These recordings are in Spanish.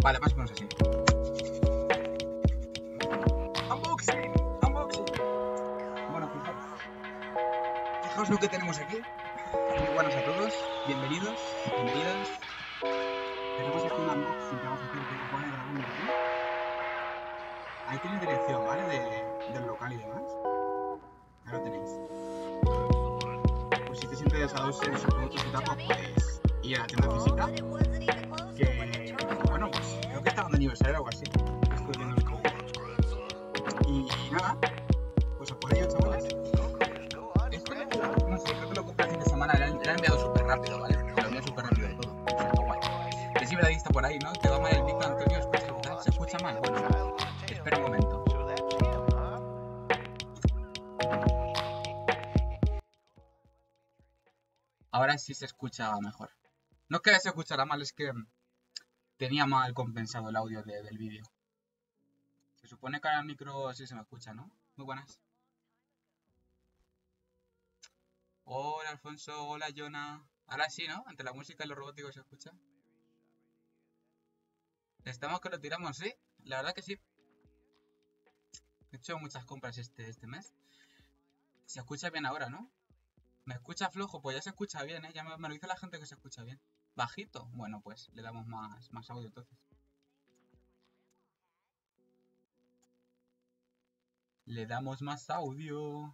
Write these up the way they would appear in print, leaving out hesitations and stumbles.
Vale, más o menos así. Unboxing, unboxing. Bueno, fijaos lo que tenemos aquí. Muy buenas a todos, bienvenidos, bienvenidas. Tenemos aquí un unboxing que vamos a hacer de Bola de Dragón Madrid. Ahí tenéis dirección, ¿vale? Del local y demás. Ahí lo tenéis. Pues si estáis interesados en sus productos y tal, pues podéis ir a la tienda física. Que, bueno, pues creo que está dando aniversario o algo así. Estoy viendo el código. Y nada, pues a por ello, chavales. No sé, creo que lo compré el fin de semana. Lo he enviado súper rápido, ¿vale? Lo he enviado súper rápido todo. O sea, que guay. Que siempre está por ahí, ¿no? Te va mal el micro, Antonio. ¿Se escucha mal? Bueno, espera un momento. Ahora sí se escucha mejor. No es que se escuchara mal, es que tenía mal compensado el audio del vídeo. Se supone que ahora el micro sí se me escucha, ¿no? Muy buenas. Hola Alfonso, hola Jonah. Ahora sí, ¿no? Entre la música y lo robótico se escucha. Estamos que lo tiramos, ¿sí? La verdad que sí. He hecho muchas compras este mes. Se escucha bien ahora, ¿no? ¿Me escucha flojo? Pues ya se escucha bien, ¿eh? Ya me lo dice la gente que se escucha bien. ¿Bajito? Bueno, pues le damos más audio entonces. Le damos más audio.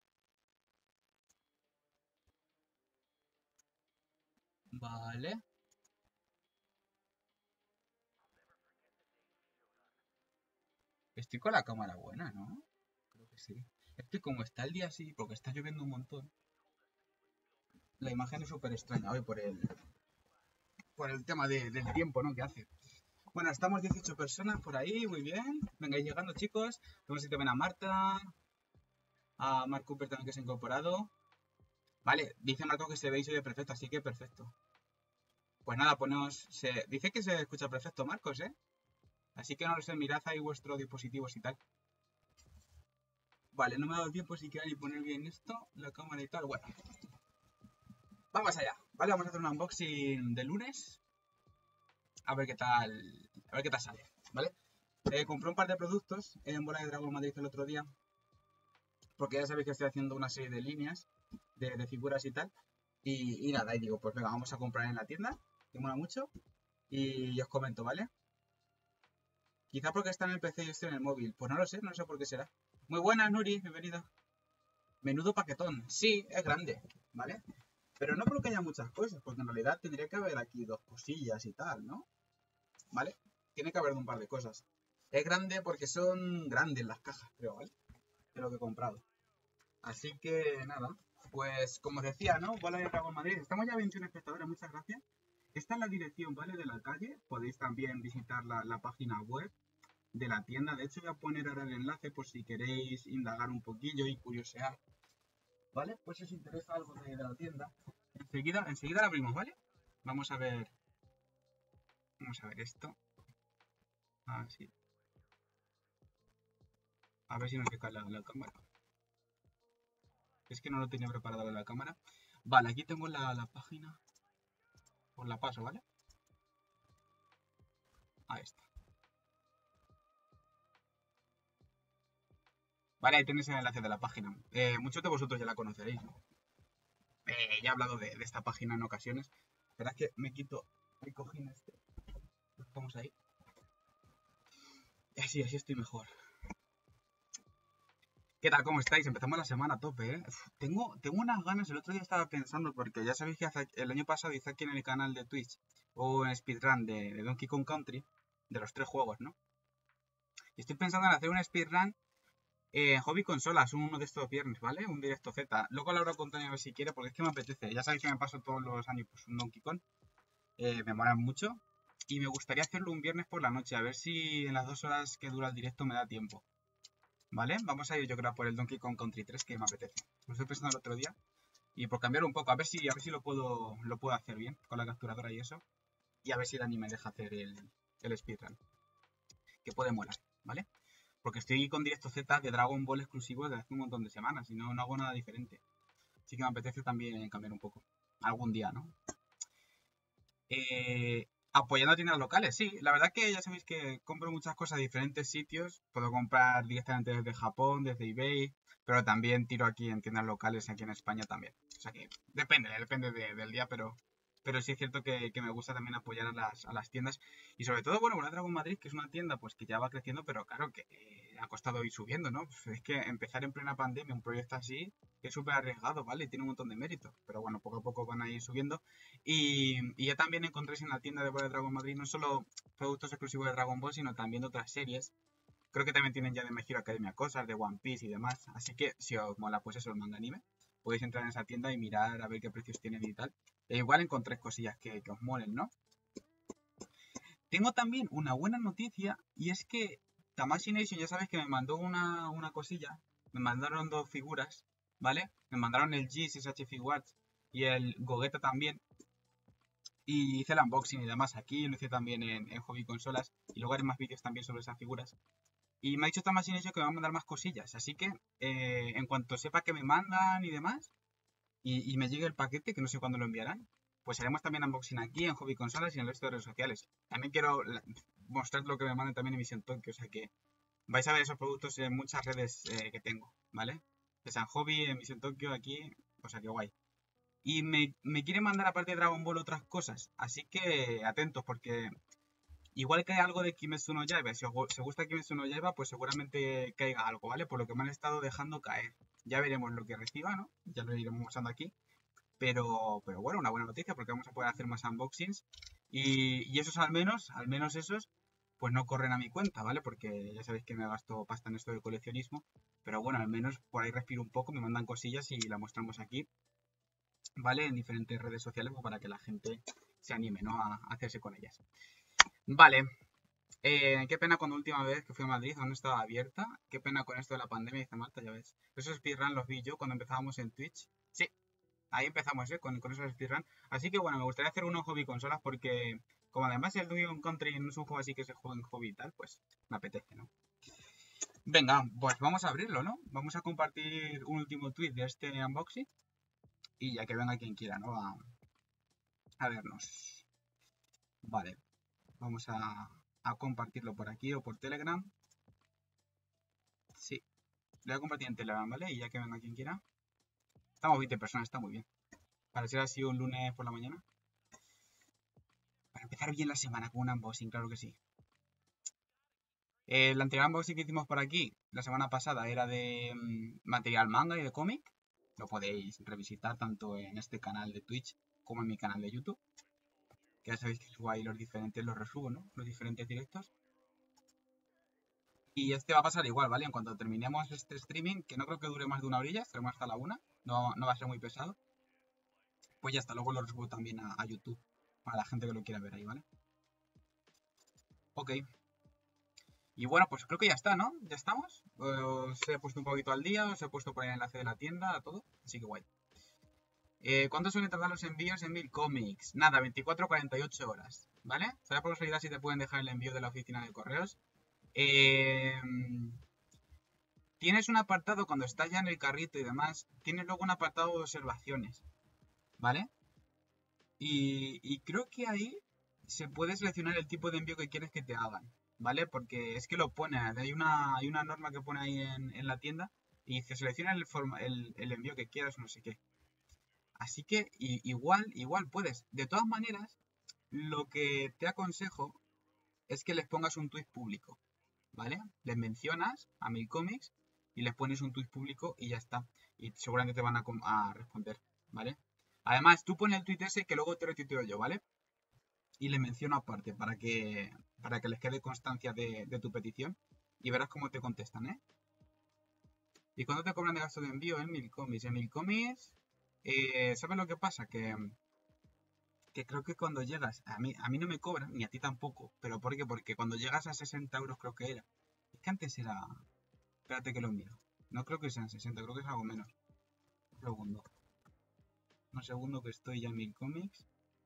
Vale. Estoy con la cámara buena, ¿no? Creo que sí. Es que como está el día así, porque está lloviendo un montón, la imagen es súper extraña hoy por el tema del tiempo, ¿no? Que hace. Bueno, estamos 18 personas por ahí, muy bien. Vengáis llegando, chicos. Vemos si también a Marta, a Mark Cooper también que se ha incorporado. Vale, dice Marco que se veis hoy perfecto, así que perfecto. Pues nada, dice que se escucha perfecto, Marcos, ¿eh? Así que no lo sé, mirad ahí vuestros dispositivos y tal. Vale, no me ha dado tiempo siquiera ni poner bien esto, la cámara y tal. Bueno, vamos allá. Vale, vamos a hacer un unboxing de lunes. A ver qué tal sale, ¿vale? Compré un par de productos en Bola de Dragón Madrid el otro día. Porque ya sabéis que estoy haciendo una serie de líneas, de figuras y tal. Y nada, y digo, pues venga, vamos a comprar en la tienda, que mola mucho. Y os comento, ¿vale? Quizá porque está en el PC y estoy en el móvil. Pues no sé por qué será. Muy buenas, Nuri, bienvenida. Menudo paquetón. Sí, es grande, ¿vale? Pero no creo que haya muchas cosas, porque en realidad tendría que haber aquí dos cosillas y tal, ¿no? ¿Vale? Tiene que haber un par de cosas. Es grande porque son grandes las cajas, creo, ¿vale? De lo que he comprado. Así que nada, pues como os decía, ¿no? Bola de Dragón Madrid. Estamos ya 21 espectadores, muchas gracias. Esta es la dirección, ¿vale? De la calle. Podéis también visitar la página web de la tienda. De hecho, voy a poner ahora el enlace por si queréis indagar un poquillo y curiosear. ¿Vale? Pues si os interesa algo de la tienda. Enseguida la abrimos, ¿vale? Vamos a ver esto. Así. A ver si nos cae la cámara. Es que no lo tenía preparado la cámara. Vale, aquí tengo la página. Os la paso, ¿vale? Ahí está. Vale, ahí tenéis el enlace de la página. Muchos de vosotros ya la conoceréis, ¿no? Ya he hablado de esta página en ocasiones. Esperad que me quito el cojín este. Lo ponemos ahí. Y así estoy mejor. ¿Qué tal? ¿Cómo estáis? Empezamos la semana a tope, ¿eh? Tengo unas ganas, el otro día estaba pensando, porque ya sabéis que el año pasado hice aquí en el canal de Twitch o en speedrun de Donkey Kong Country, de los 3 juegos, ¿no? Y estoy pensando en hacer un speedrun hobby consolas, uno de estos viernes, ¿vale? Un directo Z. Luego lo hablo con Tony a ver si quiere, porque es que me apetece. Ya sabéis que me paso todos los años pues, un Donkey Kong. Me molan mucho. Y me gustaría hacerlo un viernes por la noche, a ver si en las 2 horas que dura el directo me da tiempo. ¿Vale? Vamos a ir yo creo por el Donkey Kong Country 3 que me apetece. Lo estoy pensando el otro día. Y por cambiar un poco, a ver si lo puedo hacer bien con la capturadora y eso. Y a ver si Dani me deja hacer el speedrun. Que puede molar, ¿vale? Porque estoy con directo Z de Dragon Ball exclusivo desde hace un montón de semanas y no hago nada diferente. Así que me apetece también cambiar un poco. Algún día, ¿no? Apoyando tiendas locales, sí. La verdad que ya sabéis que compro muchas cosas de diferentes sitios. Puedo comprar directamente desde Japón, desde eBay, pero también tiro aquí en tiendas locales, aquí en España también. O sea que depende del día, pero sí es cierto que me gusta también apoyar a las tiendas. Y sobre todo, bueno, una Dragon Madrid, que es una tienda pues que ya va creciendo, pero claro que ha costado ir subiendo, ¿no? Pues es que empezar en plena pandemia un proyecto así es súper arriesgado, ¿vale? Y tiene un montón de méritos. Pero bueno, poco a poco van a ir subiendo. Y ya también encontréis en la tienda de Bola Dragon Madrid no solo productos exclusivos de Dragon Ball, sino también de otras series. Creo que también tienen ya de My Hero Academia cosas, de One Piece y demás. Así que si os mola pues eso, el manga anime, podéis entrar en esa tienda y mirar a ver qué precios tienen y tal. E igual encontréis cosillas que os molen, ¿no? Tengo también una buena noticia y es que Tamashii Nation ya sabes que me mandó una cosilla. Me mandaron dos figuras, ¿vale? Me mandaron el G6H Figuarts y el Gogeta también. Y hice el unboxing y demás aquí, lo hice también en Hobby Consolas. Y luego haré más vídeos también sobre esas figuras. Y me ha dicho Tamashii Nation que me va a mandar más cosillas. Así que en cuanto sepa que me mandan y demás, y me llegue el paquete, que no sé cuándo lo enviarán, pues haremos también unboxing aquí en Hobby Consolas y en el resto de redes sociales. También quiero mostrar lo que me mandan también en Misión Tokyo. O sea que vais a ver esos productos en muchas redes que tengo, ¿vale? De San Hobby, en Misión Tokyo, aquí. O sea que guay. Y me quiere mandar aparte de Dragon Ball otras cosas. Así que atentos porque igual que hay algo de Kimetsu no Yaiba. Si os gusta Kimetsu no Yaiba, pues seguramente caiga algo, ¿vale? Por lo que me han estado dejando caer. Ya veremos lo que reciba, ¿no? Ya lo iremos mostrando aquí. Pero bueno, una buena noticia porque vamos a poder hacer más unboxings. Y esos al menos esos, pues no corren a mi cuenta, ¿vale? Porque ya sabéis que me gasto pasta en esto de coleccionismo. Pero bueno, al menos por ahí respiro un poco, me mandan cosillas y la mostramos aquí. ¿Vale? En diferentes redes sociales pues, para que la gente se anime, ¿no? A hacerse con ellas. Vale. Qué pena cuando última vez que fui a Madrid aún no estaba abierta. Qué pena con esto de la pandemia, dice Marta, ya ves. Esos speedrun los vi yo cuando empezábamos en Twitch. Sí, ahí empezamos, con esos speedrun. Así que bueno, me gustaría hacer unos hobby consolas porque como además el Donkey Country no es un juego así que se juega en hobby y tal, pues me apetece, ¿no? Venga, pues vamos a abrirlo, ¿no? Vamos a compartir un último tweet de este unboxing y ya que venga quien quiera, ¿no? A vernos. Vale, vamos a compartirlo por aquí o por Telegram. Sí, lo voy a compartir en Telegram, ¿vale? Y ya que venga quien quiera. Estamos 20 personas, está muy bien. Para ser así un lunes por la mañana. Para empezar bien la semana con un unboxing, claro que sí. El anterior unboxing que hicimos por aquí, la semana pasada, era de material manga y de cómic. Lo podéis revisitar tanto en este canal de Twitch como en mi canal de YouTube. Que ya sabéis que subo ahí los diferentes, los resubo, ¿no? Los diferentes directos. Y este va a pasar igual, ¿vale? En cuanto terminemos este streaming, que no creo que dure más de una orilla, estaremos hasta la una, no va a ser muy pesado. Pues ya está, luego lo resubo también a YouTube, para la gente que lo quiera ver ahí, ¿vale? Ok. Y bueno, pues creo que ya está, ¿no? ¿Ya estamos? Os he puesto un poquito al día, os he puesto por ahí el enlace de la tienda, todo. Así que guay. ¿Cuánto suelen tardar los envíos en Mil Comics? Nada, 24-48 horas, ¿vale? ¿Sabes por casualidad si te pueden dejar el envío de la oficina de correos? Tienes un apartado cuando estás ya en el carrito y demás, tienes luego un apartado de observaciones, ¿vale? Y creo que ahí se puede seleccionar el tipo de envío que quieres que te hagan, ¿vale? Porque es que lo pone, hay una norma que pone ahí en la tienda y se selecciona el envío que quieras, no sé qué. Así que igual puedes. De todas maneras, lo que te aconsejo es que les pongas un tweet público, ¿vale? Les mencionas a Mil Comics y les pones un tweet público y ya está. Y seguramente te van a responder, ¿vale? Además, tú pones el tweet ese que luego te retuiteo yo, ¿vale? Y le menciono aparte para que les quede constancia de tu petición y verás cómo te contestan, ¿eh? ¿Y cuándo te cobran de gasto de envío en Mil Comics? En Mil Comics, ¿sabes lo que pasa? Que creo que cuando llegas, a mí no me cobran, ni a ti tampoco, pero ¿por qué? Porque cuando llegas a 60 euros creo que era. Es que antes era... Espérate que lo miro. No creo que sean 60, creo que es algo menos. Un segundo. Un segundo que estoy ya en Mil Comics.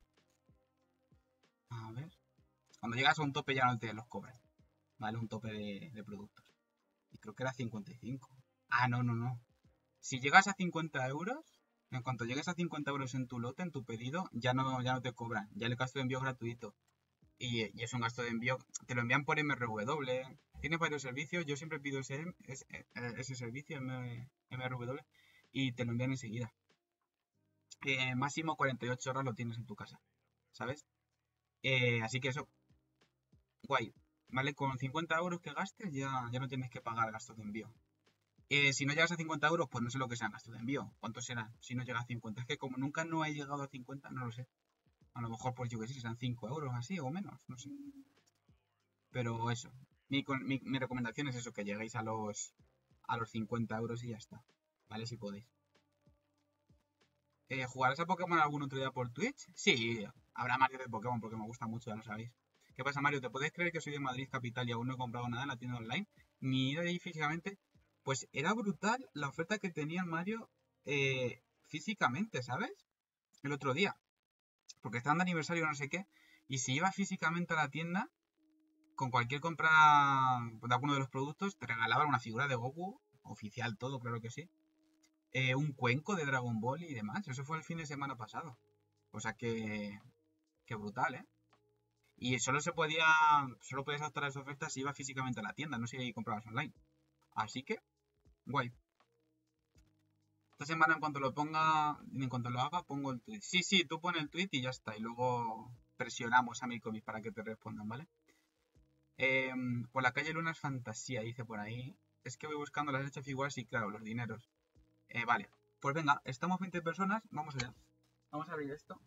A ver. Cuando llegas a un tope ya no te los cobran, ¿vale? Un tope de productos. Y creo que era 55. Ah, no. Si llegas a 50 euros, en cuanto llegues a 50 euros en tu lote, en tu pedido, ya no te cobran. Ya el gasto de envío es gratuito. y es un gasto de envío. Te lo envían por MRW. Tiene varios servicios. Yo siempre pido ese servicio, MRW, y te lo envían enseguida. Máximo 48 horas lo tienes en tu casa, ¿sabes? Así que eso, guay. ¿Vale? Con 50 euros que gastes ya no tienes que pagar gastos de envío. Si no llegas a 50 euros, pues no sé lo que sean gastos de envío. ¿Cuánto será si no llega a 50? Es que como nunca no he llegado a 50, no lo sé. A lo mejor, pues yo que sé, serán 5 euros así o menos, no sé. Pero eso. Mi recomendación es eso, que lleguéis a los 50 euros y ya está. ¿Vale? Si podéis. ¿Jugarás a Pokémon algún otro día por Twitch? Sí, habrá Mario de Pokémon porque me gusta mucho, ya lo sabéis. ¿Qué pasa, Mario? ¿Te puedes creer que soy de Madrid capital y aún no he comprado nada en la tienda online? Ni ir ahí físicamente. Pues era brutal la oferta que tenía el Mario físicamente, ¿sabes? El otro día. Porque estaban de aniversario o no sé qué. Y si ibas físicamente a la tienda, con cualquier compra de alguno de los productos, te regalaban una figura de Goku, oficial todo, claro que sí. Un cuenco de Dragon Ball y demás. Eso fue el fin de semana pasado. O sea que brutal, ¿eh? Y solo podías optar a esas ofertas si ibas físicamente a la tienda, no si comprabas online. Así que, guay. Esta semana en cuanto lo haga, pongo el tweet. Sí, tú pon el tweet y ya está. Y luego presionamos a Milcomis para que te respondan, ¿vale? Por la calle Luna es fantasía, dice por ahí. Es que voy buscando las hechas figuras y claro, los dineros. Vale. Pues venga, estamos 20 personas, vamos allá. Vamos a abrir esto.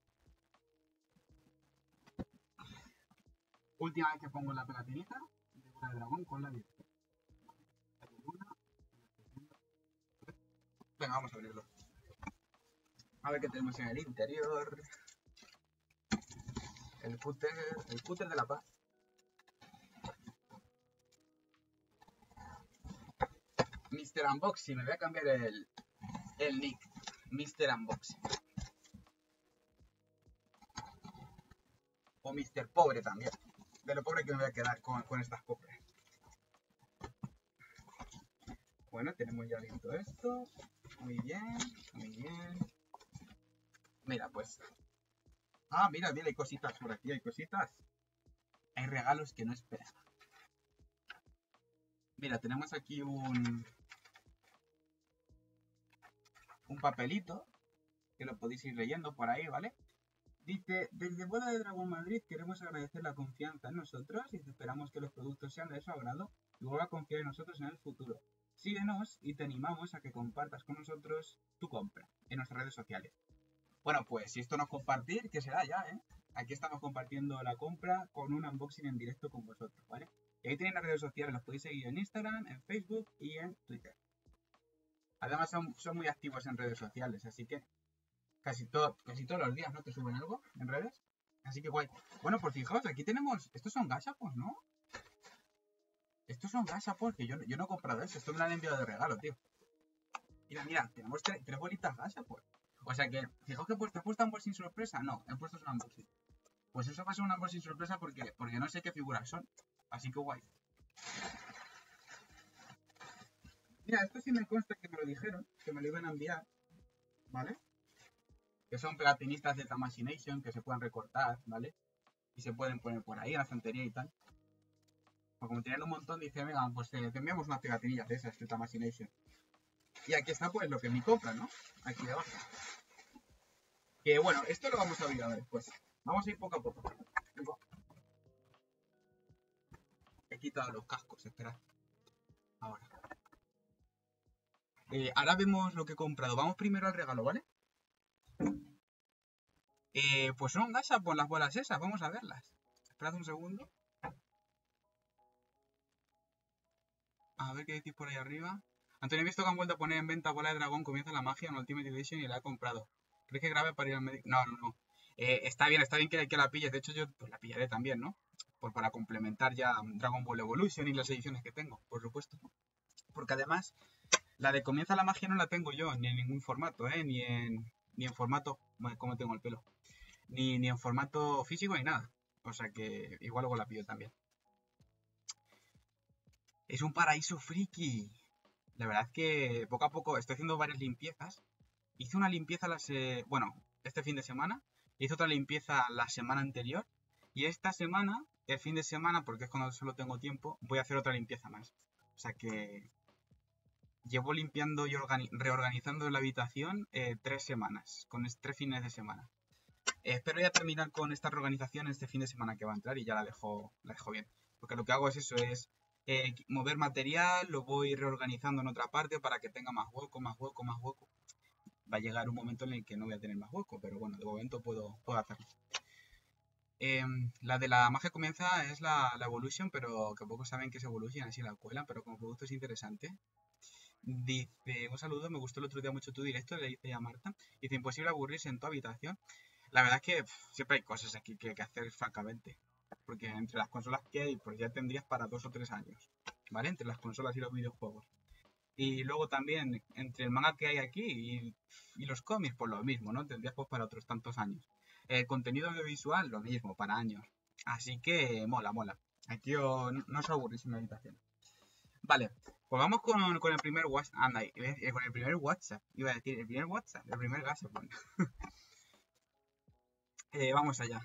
Última vez que pongo la pelatinita de bola de dragón con la virgen. Calle Luna. Venga, vamos a abrirlo. A ver qué tenemos en el interior. El cúter de la paz. Mr. Unboxing, me voy a cambiar el nick. Mr. Unboxing. O Mr. Pobre también. De lo pobre que me voy a quedar con estas compras. Bueno, tenemos ya listo esto. Muy bien, muy bien. Mira, pues. Ah, mira, hay cositas por aquí, hay cositas. Hay regalos que no esperaba. Mira, tenemos aquí un papelito que lo podéis ir leyendo por ahí, ¿vale? Dice, desde Boda de Dragón Madrid queremos agradecer la confianza en nosotros y esperamos que los productos sean de su agrado y vuelva a confiar en nosotros en el futuro. Síguenos y te animamos a que compartas con nosotros tu compra en nuestras redes sociales. Bueno, pues si esto no es compartir, ¿qué será ya, eh? Aquí estamos compartiendo la compra con un unboxing en directo con vosotros, ¿vale? Y ahí tenéis las redes sociales, los podéis seguir en Instagram, en Facebook y en Twitter. Además son muy activos en redes sociales, así que casi todos los días, ¿no? Te suben algo en redes. Así que guay. Bueno, pues fijaos, aquí tenemos... Estos son gachapos, ¿no? Estos son gachapos que yo no he comprado eso. Esto me lo han enviado de regalo, tío. Mira, tenemos tres bolitas gachapos. O sea que, fijaos que he puesto unboxing sorpresa. No, he puesto un unboxing. Pues eso va a ser un unboxing sorpresa porque no sé qué figuras son. Así que guay. Mira, esto sí me consta que me lo dijeron, que me lo iban a enviar. ¿Vale? Que son pegatinistas de Tamashination que se pueden recortar, ¿vale? Y se pueden poner por ahí en la estantería y tal. Pues como tienen un montón, dice, venga, pues te enviamos unas pegatinillas de esas de Tamashination. Y aquí está pues lo que es mi compra, ¿no? Aquí debajo. Que bueno, esto lo vamos a abrir ahora después. Vamos a ir poco a poco. He quitado los cascos, esperad. Ahora. Ahora vemos lo que he comprado. Vamos primero al regalo, ¿vale? Pues son gasas por las bolas esas, vamos a verlas. Esperad un segundo. A ver qué decís por ahí arriba. Antonio, he visto que han vuelto a poner en venta bola de dragón, comienza la magia en Ultimate Edition y la he comprado. ¿Crees que es grave para ir al médico? No. Está bien que la pilles. De hecho, yo pues la pillaré también, ¿no? Pues para complementar ya Dragon Ball Evolution y las ediciones que tengo, por supuesto. Porque además, la de comienza la magia no la tengo yo ni en ningún formato, ¿eh? Ni en formato... ¿Cómo tengo el pelo? Ni en formato físico ni nada. O sea que igual luego la pillo también. Es un paraíso friki. La verdad es que poco a poco estoy haciendo varias limpiezas. Hice una limpieza este fin de semana. Hice otra limpieza la semana anterior. Y esta semana, el fin de semana, porque es cuando solo tengo tiempo, voy a hacer otra limpieza más. O sea que llevo limpiando y reorganizando la habitación 3 semanas, con 3 fines de semana. Espero ya terminar con esta reorganización este fin de semana que va a entrar y ya la dejo bien. Porque lo que hago es eso, es mover material, lo voy reorganizando en otra parte para que tenga más hueco, más hueco, más hueco. Va a llegar un momento en el que no voy a tener más hueco, pero bueno, de momento puedo hacerlo. La de la magia comienza es la Evolution, pero que pocos saben que es Evolution, así la cuelan, pero como producto es interesante. Dice, un saludo, me gustó el otro día mucho tu directo, le dice a Marta. Dice, imposible aburrirse en tu habitación. La verdad es que siempre hay cosas aquí que hacer francamente. Porque entre las consolas que hay, pues ya tendrías para 2 o 3 años. ¿Vale? Entre las consolas y los videojuegos. Y luego también, entre el manga que hay aquí y los cómics, pues lo mismo, ¿no? Tendrías pues para otros tantos años. El contenido audiovisual, lo mismo, para años. Así que mola, mola. Aquí no os aburrís en la habitación. Vale, pues vamos con el primer WhatsApp. Anda, con el primer WhatsApp. Iba a decir, el primer WhatsApp, el primer Gasapon. Vamos allá.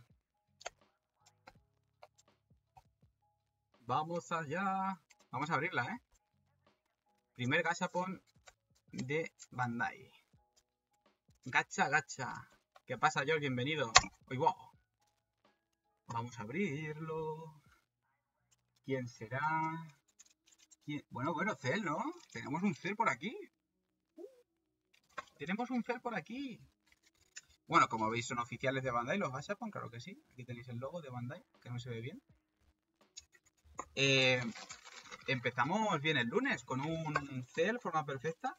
Vamos allá. Vamos a abrirla, ¿eh? Primer Gachapon de Bandai. Gacha, gacha. ¿Qué pasa, George? Bienvenido. Uy, wow. Vamos a abrirlo. ¿Quién será? ¿Quién? Bueno, Cell, ¿no? Tenemos un Cell por aquí. Tenemos un Cell por aquí. Bueno, como veis, son oficiales de Bandai los Gachapon, claro que sí. Aquí tenéis el logo de Bandai, que no se ve bien. Empezamos bien el lunes con un Cell, forma perfecta.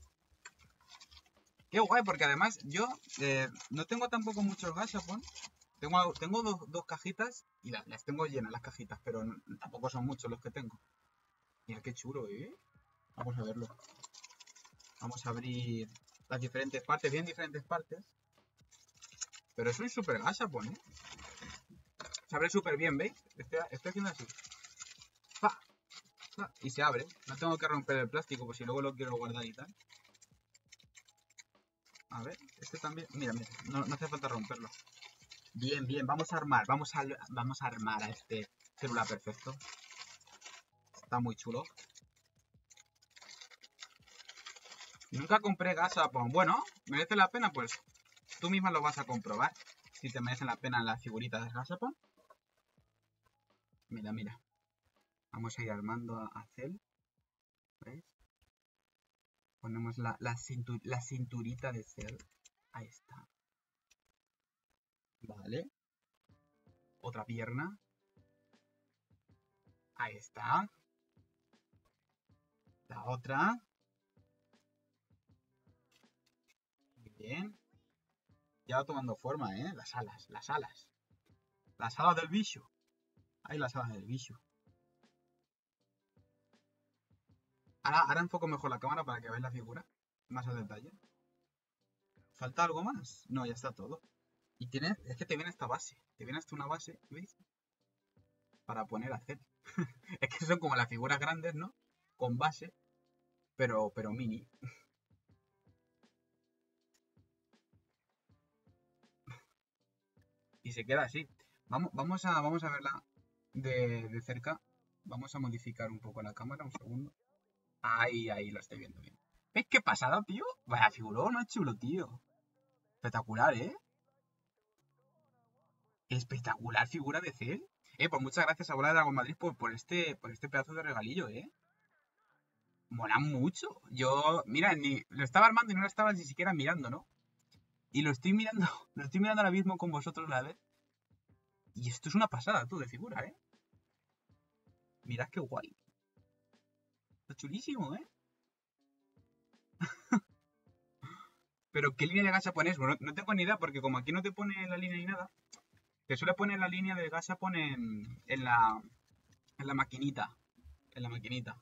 Qué guay, porque además yo no tengo tampoco muchos Gachapon. Tengo dos cajitas y las tengo llenas las cajitas, pero tampoco son muchos los que tengo. Mira qué chulo, ¿eh? Vamos a verlo. Vamos a abrir las diferentes partes, bien diferentes partes. Pero es un super Gachapon, ¿eh? Se abre súper bien, ¿veis? Estoy haciendo así. ¡Pa! ¡Pa! Y se abre. No tengo que romper el plástico, por si luego lo quiero guardar y tal. A ver, este también. Mira, mira, no hace falta romperlo. Bien, bien, vamos a armar. Vamos a armar a este célula perfecto. Está muy chulo. Nunca compré Gachapon. Bueno, ¿merece la pena? Pues tú misma lo vas a comprobar. Si te merecen la pena las figuritas de Gachapon. Mira, mira. Vamos a ir armando a Cell. ¿Veis? Ponemos la cinturita de Cell. Ahí está. Vale. Otra pierna. Ahí está. La otra. Muy bien. Ya va tomando forma, ¿eh? Las alas, las alas. Las alas del bicho. Ahí las alas del bicho. Ahora enfoco mejor la cámara para que veáis la figura. Más al detalle. ¿Falta algo más? No, ya está todo. Y es que te viene esta base. Te viene hasta una base, ¿veis? Para poner a hacer. Es que son como las figuras grandes, ¿no? Con base. Pero mini. Y se queda así. Vamos a verla de cerca. Vamos a modificar un poco la cámara, un segundo. Ahí lo estoy viendo bien. ¿Ves qué pasada, tío? Vaya figurón, no chulo, tío. Espectacular, ¿eh? Espectacular figura de Cell. Pues muchas gracias a Bola de Dragon Madrid por este pedazo de regalillo, ¿eh? Mola mucho. Yo, mira, lo estaba armando y no lo estaba ni siquiera mirando, ¿no? Y lo estoy mirando, lo estoy mirando ahora mismo con vosotros a la vez. Y esto es una pasada, tú, de figura, ¿eh? Mirad qué guay. Está chulísimo, ¿eh? Pero ¿qué línea de Gachapon es? Bueno, no tengo ni idea porque como aquí no te pone la línea ni nada, te suele poner la línea de Gachapon en la maquinita. En la maquinita.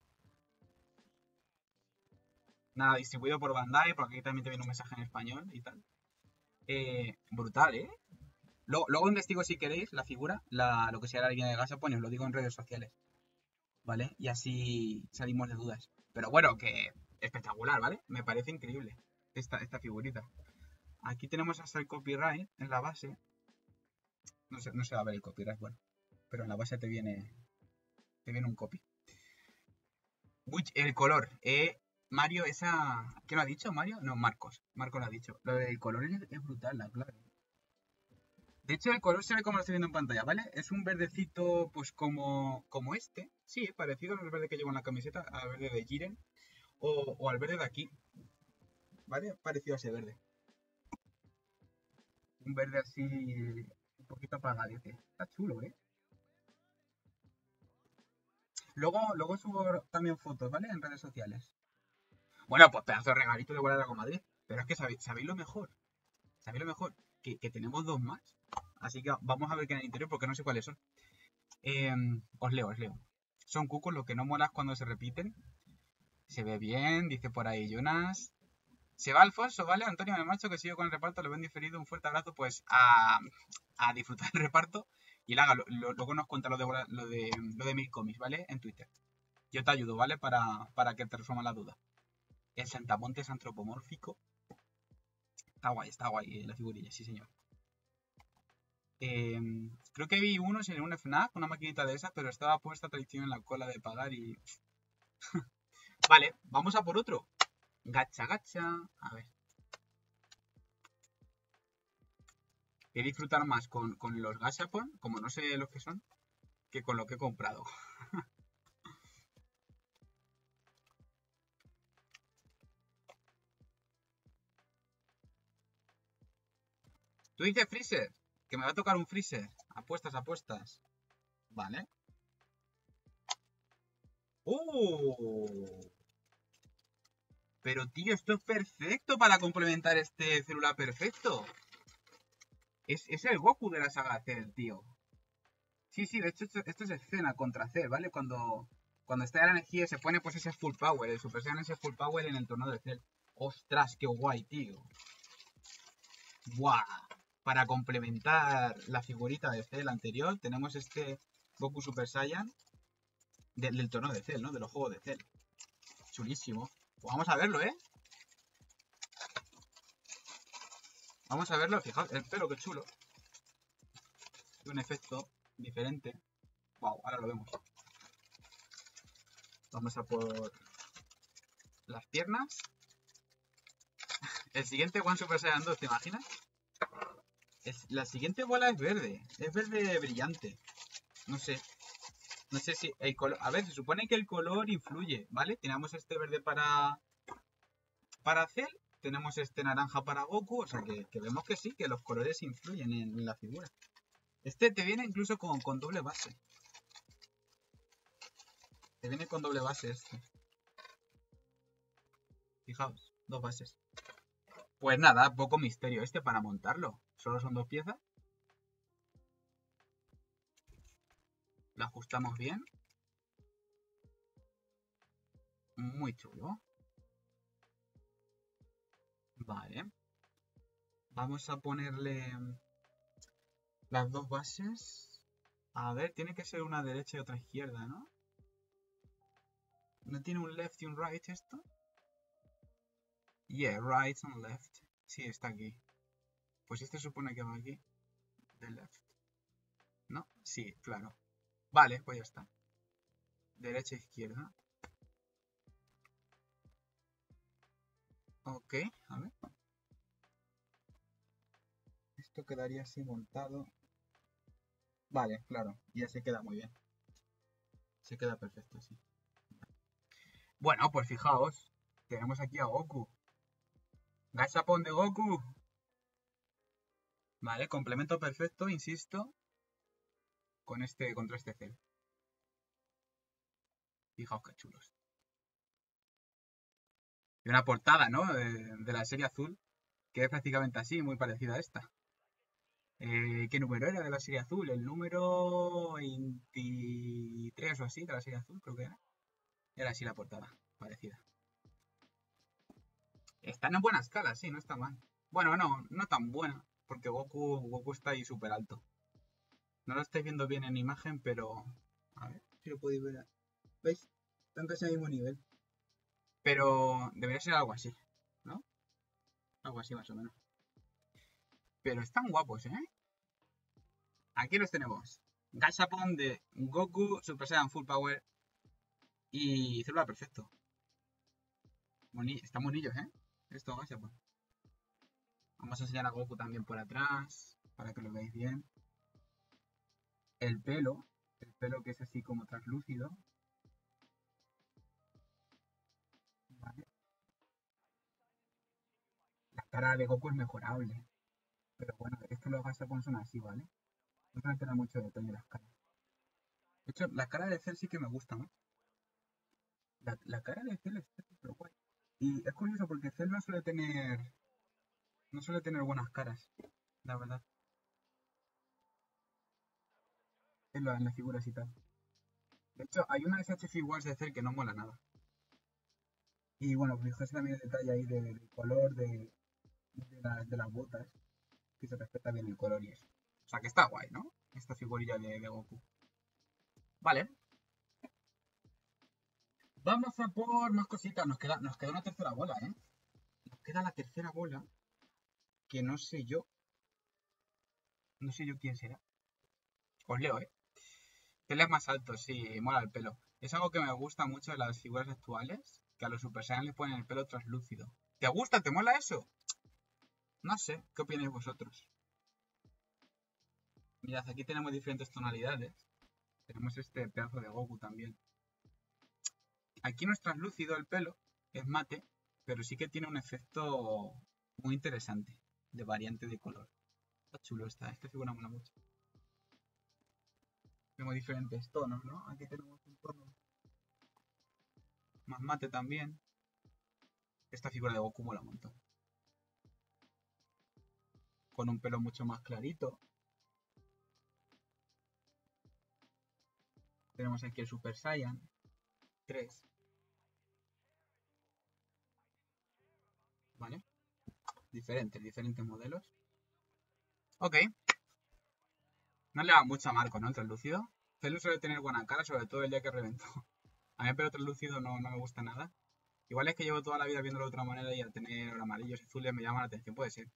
Nada, distribuido por Bandai, porque aquí también te viene un mensaje en español y tal. Brutal, ¿eh? Luego investigo si queréis la figura, lo que sea la línea de Gachapon, os lo digo en redes sociales. ¿Vale? Y así salimos de dudas. Pero bueno, que espectacular, ¿vale? Me parece increíble esta figurita. Aquí tenemos hasta el copyright en la base. No se va a ver el copyright, bueno. Pero en la base te viene un copy. Uy, el color. Mario, esa... ¿Qué lo ha dicho, Mario? No, Marcos. Marcos lo ha dicho. Lo del color es brutal, la clave. De hecho, el color se ve como lo estoy viendo en pantalla, ¿vale? Es un verdecito, pues como este. Sí, parecido al verde que llevo en la camiseta, al verde de Jiren. O al verde de aquí, ¿vale? Parecido a ese verde. Un verde así, un poquito apagadete. Está chulo, ¿eh? Luego subo también fotos, ¿vale? En redes sociales. Bueno, pues pedazo de regalito de Guardado con Madrid. Pero es que sabéis lo mejor. ¿Sabéis lo mejor? Que tenemos dos más. Así que vamos a ver qué en el interior porque no sé cuáles son. Os leo. Son cucos, lo que no molas cuando se repiten. Se ve bien, dice por ahí Jonas. Se va Alfonso, ¿vale? Antonio me marcho que sigo con el reparto, lo ven diferido. Un fuerte abrazo, pues a disfrutar el reparto. Y luego nos cuenta lo de Mil Comics, ¿vale? En Twitter. Yo te ayudo, ¿vale? Para que te resuelva la duda. El Santamonte es antropomórfico. Está guay la figurilla, sí señor. Creo que vi unos en un FNAF, una maquinita de esas, pero estaba puesta tradición en la cola de pagar y... Vale, vamos a por otro. Gacha, gacha. A ver. Voy a disfrutar más con los gachapon, como no sé los que son, que con lo que he comprado. Tú dices Freezer, que me va a tocar un Freezer. Apuestas, apuestas. Vale. ¡Oh! Pero tío, esto es perfecto para complementar este celular perfecto. Es el Goku de la saga Cell, tío. Sí, de hecho esto es escena contra Cell, ¿vale? Cuando está la energía se pone pues ese full power, el Super Saiyan ese full power en el torneo de Cell. Ostras, qué guay, tío. ¡Buah! Para complementar la figurita de Cell anterior, tenemos este Goku Super Saiyan del torneo de Cell, ¿no? De los juegos de Cell. Chulísimo. Pues vamos a verlo, ¿eh? Vamos a verlo, fijaos, el pelo, qué chulo. Un efecto diferente. Wow, ahora lo vemos. Vamos a por las piernas. El siguiente One Super Saiyan 2, ¿te imaginas? La siguiente bola es verde brillante. No sé si el color... A ver, se supone que el color influye, ¿vale? Tenemos este verde para Cell, tenemos este naranja para Goku, o sea que vemos que sí, que los colores influyen en la figura. Este te viene incluso con doble base. Te viene con doble base este. Fijaos, dos bases. Pues nada, poco misterio este para montarlo. Solo son dos piezas. Lo ajustamos bien. Muy chulo. Vale. Vamos a ponerle las dos bases. A ver, tiene que ser una derecha y otra izquierda, ¿no? ¿No tiene un left y un right esto? Yeah, right and left. Sí, está aquí. Pues este supone que va aquí. The left. ¿No? Sí, claro. Vale, pues ya está. Derecha e izquierda. Ok, a ver. Esto quedaría así montado. Vale, claro. Ya se queda muy bien. Se queda perfecto, sí. Bueno, pues fijaos. Tenemos aquí a Goku. Gachapon de Goku. Vale, complemento perfecto, insisto. Contra este Cell. Fijaos qué chulos. Y una portada, ¿no? De la serie azul. Que es prácticamente así, muy parecida a esta. ¿Qué número era de la serie azul? El número 23 o así de la serie azul, creo que era. Era así la portada, parecida. Están en buena escala, sí, no está mal. Bueno, no tan buena, porque Goku está ahí súper alto. No lo estáis viendo bien en imagen, pero... A ver si lo podéis ver. ¿Veis? Están casi al mismo nivel. Pero debería ser algo así, ¿no? Algo así más o menos. Pero están guapos, ¿eh? aquí los tenemos. Gashapon de Goku, Super Saiyan Full Power y Célula Perfecto. Están bonillos, ¿eh? Esto Gashapon. Vamos a enseñar a Goku también por atrás, para que lo veáis bien. El pelo que es así como translúcido. Vale. La cara de Goku es mejorable. Pero bueno, es que los Gashapon son así, ¿vale? No se altera mucho detalle las caras. De hecho, la cara de Cell sí que me gusta, ¿no? La cara de Cell está súper guay. Y es curioso porque Cell no suele tener buenas caras, la verdad. En las figuras y tal. De hecho, hay una SH Figures de Cell que no mola nada. Y bueno, fijaos también el detalle ahí del color de las botas. Que se respeta bien el color y eso. O sea que está guay, ¿no? Esta figurilla de Goku. Vale. Vamos a por más cositas. Nos queda una tercera bola, ¿eh? Nos queda la tercera bola. Que no sé yo. No sé yo quién será. Os leo, ¿eh? Él es más alto, sí, mola el pelo. Es algo que me gusta mucho de las figuras actuales. Que a los Super Saiyan les ponen el pelo translúcido. ¿Te gusta? ¿Te mola eso? No sé, ¿qué opináis vosotros? Mirad, aquí tenemos diferentes tonalidades. Tenemos este pedazo de Goku también. Aquí no es translúcido el pelo, es mate, pero sí que tiene un efecto muy interesante de variante de color. Está chulo esta figura mola mucho. Tenemos diferentes tonos, ¿no? Aquí tenemos un tono más mate también. Esta figura de Goku mola un montón. Con un pelo mucho más clarito. Tenemos aquí el Super Saiyan 3. ¿Vale? Diferentes modelos. Ok. No le da mucho a Marco, ¿no? El translúcido. Celu suele tener buena cara, sobre todo el día que reventó. A mí el pelo translúcido no me gusta nada. Igual es que llevo toda la vida viéndolo de otra manera y al tener amarillos y azules me llama la atención, puede ser.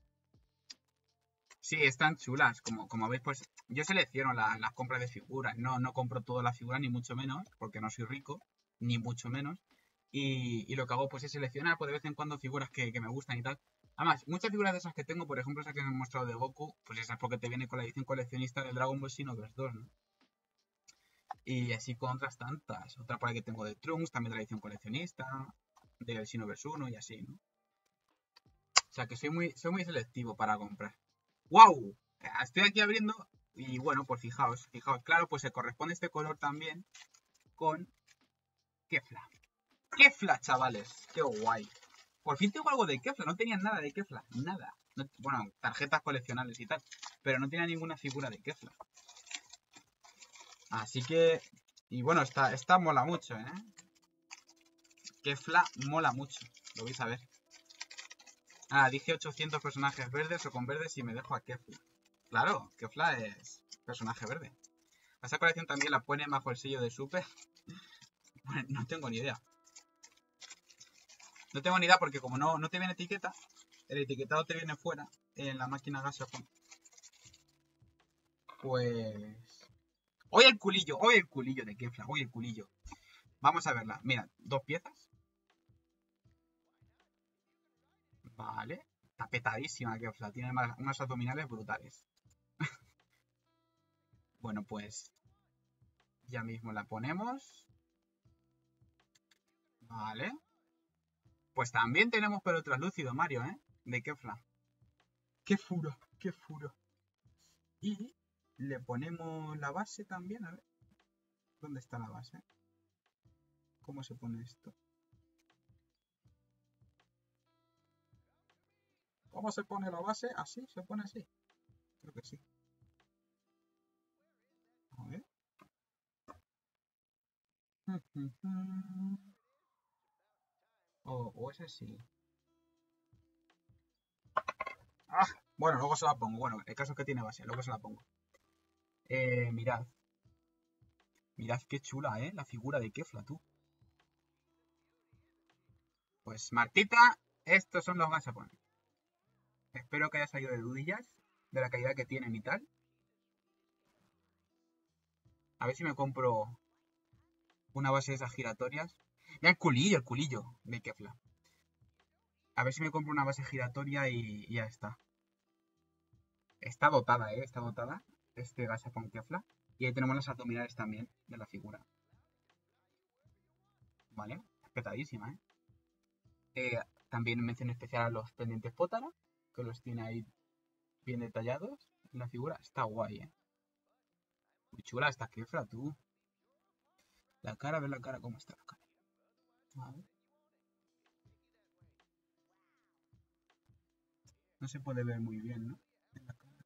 Sí, están chulas. Como veis, pues yo selecciono las compras de figuras. No compro todas las figuras, ni mucho menos, porque no soy rico, ni mucho menos. Y lo que hago pues es seleccionar pues, de vez en cuando figuras que me gustan y tal. Además, muchas figuras de esas que tengo, por ejemplo, esa que me he mostrado de Goku, pues esa es porque te viene con la edición coleccionista del Dragon Ball Xenoverse 2, ¿no? Y así con otras tantas. Otra por ahí que tengo de Trunks, también de la edición coleccionista, del Xenoverse 1 y así, ¿no? O sea que soy muy selectivo para comprar. ¡Wow! Estoy aquí abriendo y bueno, pues fijaos, claro, pues se corresponde este color también con Kefla. Kefla, chavales, qué guay. Por fin tengo algo de Kefla, no tenía nada de Kefla, nada. Bueno, tarjetas coleccionables y tal, pero no tenía ninguna figura de Kefla. Así que, y bueno, esta mola mucho, ¿eh? Kefla mola mucho, lo vais a ver. Ah, dije 800 personajes verdes o con verdes y me dejo a Kefla. Claro, Kefla es personaje verde. Esa colección también la pone bajo el sello de Super. Bueno, no tengo ni idea. No tengo ni idea porque como no te viene etiqueta, el etiquetado te viene fuera en la máquina Gashapon. Pues... Hoy el culillo de Kefla, hoy el culillo. Vamos a verla. Mira, 2 piezas. Vale. Está petadísima Kefla, tiene unas abdominales brutales. Bueno, pues... Ya mismo la ponemos. Vale. Pues también tenemos pelo translúcido, Mario, ¿eh? De Kefla. ¡Qué furo! ¡Qué furo! Y le ponemos la base también, a ver. ¿Dónde está la base? ¿Cómo se pone esto? ¿Cómo se pone la base? ¿Así? ¿Se pone así? Creo que sí. A ver. O ese sí. ¡Ah! Bueno, luego se la pongo. Bueno, el caso es que tiene base, luego se la pongo. Mirad. Mirad qué chula, ¿eh? La figura de Kefla, tú. Pues Martita, estos son los Gashapon. Espero que haya salido de dudillas de la calidad que tienen y tal. A ver si me compro una base de esas giratorias. Mira el culillo de Kefla. A ver si me compro una base giratoria y ya está. Está dotada, está dotada. Este Gashapon Kefla. Y ahí tenemos las abdominales también de la figura. ¿Vale? Petadísima, también mención especial a los pendientes Potara, que los tiene ahí bien detallados en la figura. Está guay, Muy chula esta Kefla, tú. La cara, ve la cara, cómo está la cara. A ver. No se puede ver muy bien, ¿no? En la cara.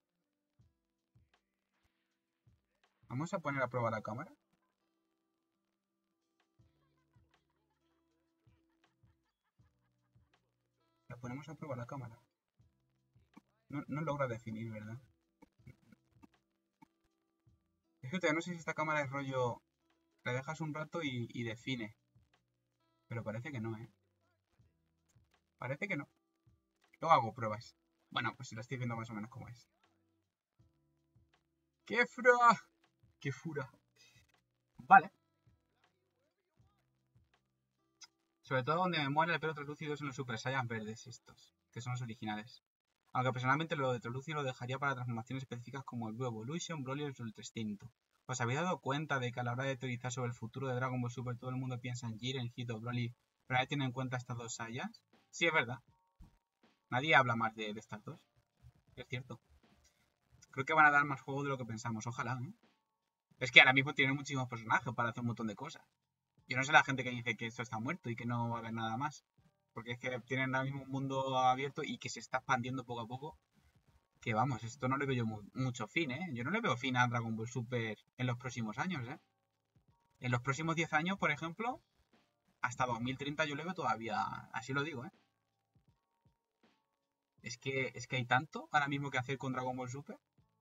Vamos a poner a prueba la cámara. La ponemos a prueba la cámara. No logra definir, ¿verdad? Es que no sé si esta cámara es rollo... La dejas un rato y define. Pero parece que no, Parece que no. Luego hago pruebas. Bueno, pues si la estoy viendo más o menos como es. ¡Qué fura! ¡Qué fura! Vale. Sobre todo donde me mola el pelo translúcido son los Super Saiyan verdes estos, que son los originales. Aunque personalmente lo de translúcido lo dejaría para transformaciones específicas como el Blue Evolution, Broly o el Ultra Instinto. ¿Os habéis dado cuenta de que a la hora de teorizar sobre el futuro de Dragon Ball Super todo el mundo piensa en Jiren, Hito, Broly, pero nadie tiene en cuenta estas dos Saiyans? Sí, es verdad. Nadie habla más de estas dos. Es cierto. Creo que van a dar más juego de lo que pensamos. Ojalá, Es que ahora mismo tienen muchísimos personajes para hacer un montón de cosas. Yo no sé la gente que dice que esto está muerto y que no va a haber nada más. Porque es que tienen ahora mismo un mundo abierto y que se está expandiendo poco a poco. Que vamos, esto no le veo yo mucho fin, Yo no le veo fin a Dragon Ball Super en los próximos años, En los próximos 10 años, por ejemplo, hasta 2030 yo le veo todavía, así lo digo, Es que hay tanto ahora mismo que hacer con Dragon Ball Super.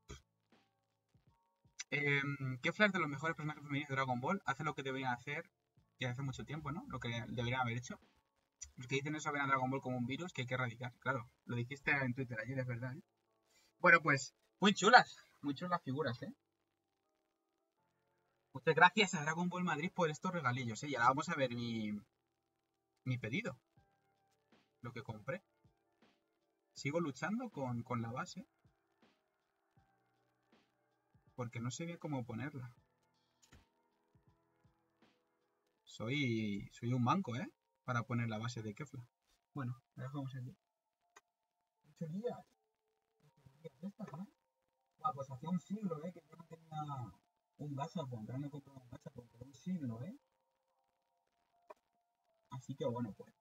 Kefla es de los mejores personajes femeninos de Dragon Ball. Hace lo que deberían hacer ya hace mucho tiempo, ¿no? Lo que deberían haber hecho. Los que dicen eso ven a Dragon Ball como un virus que hay que erradicar. Claro, lo dijiste en Twitter ayer, es verdad, Bueno, pues, muy chulas las figuras, Muchas gracias a Dragon Ball Madrid por estos regalillos, Y ahora vamos a ver mi pedido. Lo que compré. Sigo luchando con la base. Porque no sé bien cómo ponerla. Soy un manco, Para poner la base de Kefla. Bueno, la dejamos aquí. 8 días. Pues hacía un siglo, que yo no tenía un Gashapon. Ahora no he comprado un Gashapon por un siglo, Así que bueno, pues.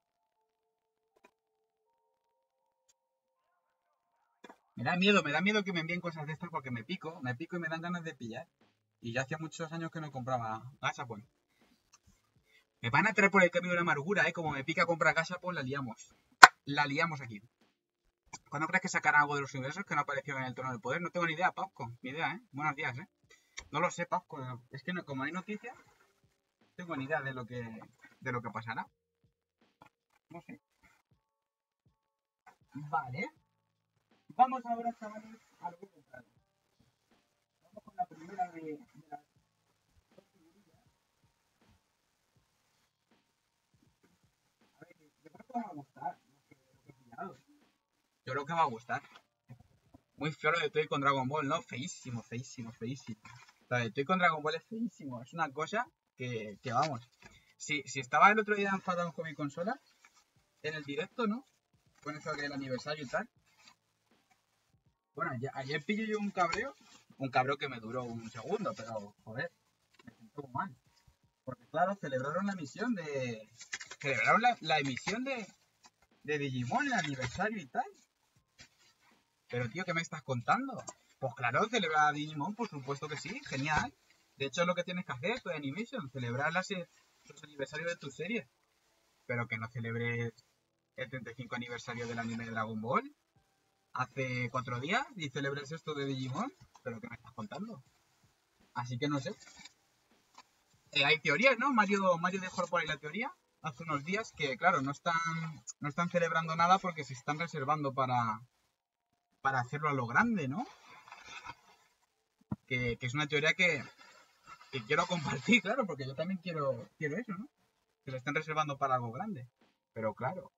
Me da miedo que me envíen cosas de estas porque me pico y me dan ganas de pillar. Y ya hacía muchos años que no compraba Gashapon. Me van a traer por el camino de la amargura, Como me pica comprar Gashapon, la liamos. La liamos aquí. ¿Cuándo crees que sacarán algo de los universos que no apareció en el Trono del Poder? No tengo ni idea, Pausco. Ni idea, Buenos días, No lo sé, Pausco. Es que no, como hay noticias, no tengo ni idea de lo que pasará. No sé. Vale. Vamos ahora, chavales, a lo que comprar. Vamos con la primera de las dos figurillas. A ver, yo creo que va a gustar lo que he pillado. Yo creo que va a gustar. Muy feo lo de Toy con Dragon Ball, ¿no? Feísimo, feísimo, feísimo. Lo de Toy con Dragon Ball es feísimo. Es una cosa que vamos. Si estaba el otro día enfadado con mi consola, en el directo, ¿no? Con eso del aniversario y tal. Bueno, ayer pillé yo un cabreo que me duró un segundo, pero joder, me siento mal. Porque claro, celebraron la emisión de... Celebraron la emisión de Digimon, el aniversario y tal. Pero tío, ¿qué me estás contando? Pues claro, celebrar a Digimon, por supuesto que sí, genial. De hecho es lo que tienes que hacer, tu Animation, celebrar los aniversarios de tu serie. Pero que no celebres el 35 aniversario del anime de Dragon Ball hace 4 días y celebres esto de Digimon. ¿Pero qué me estás contando? Así que no sé. Hay teorías, ¿no? Mario dejó por ahí la teoría hace unos días que, claro, no están celebrando nada porque se están reservando para hacerlo a lo grande, ¿no? Que es una teoría que que quiero compartir, claro, porque yo también quiero eso, ¿no? Que lo estén reservando para algo grande. Pero claro,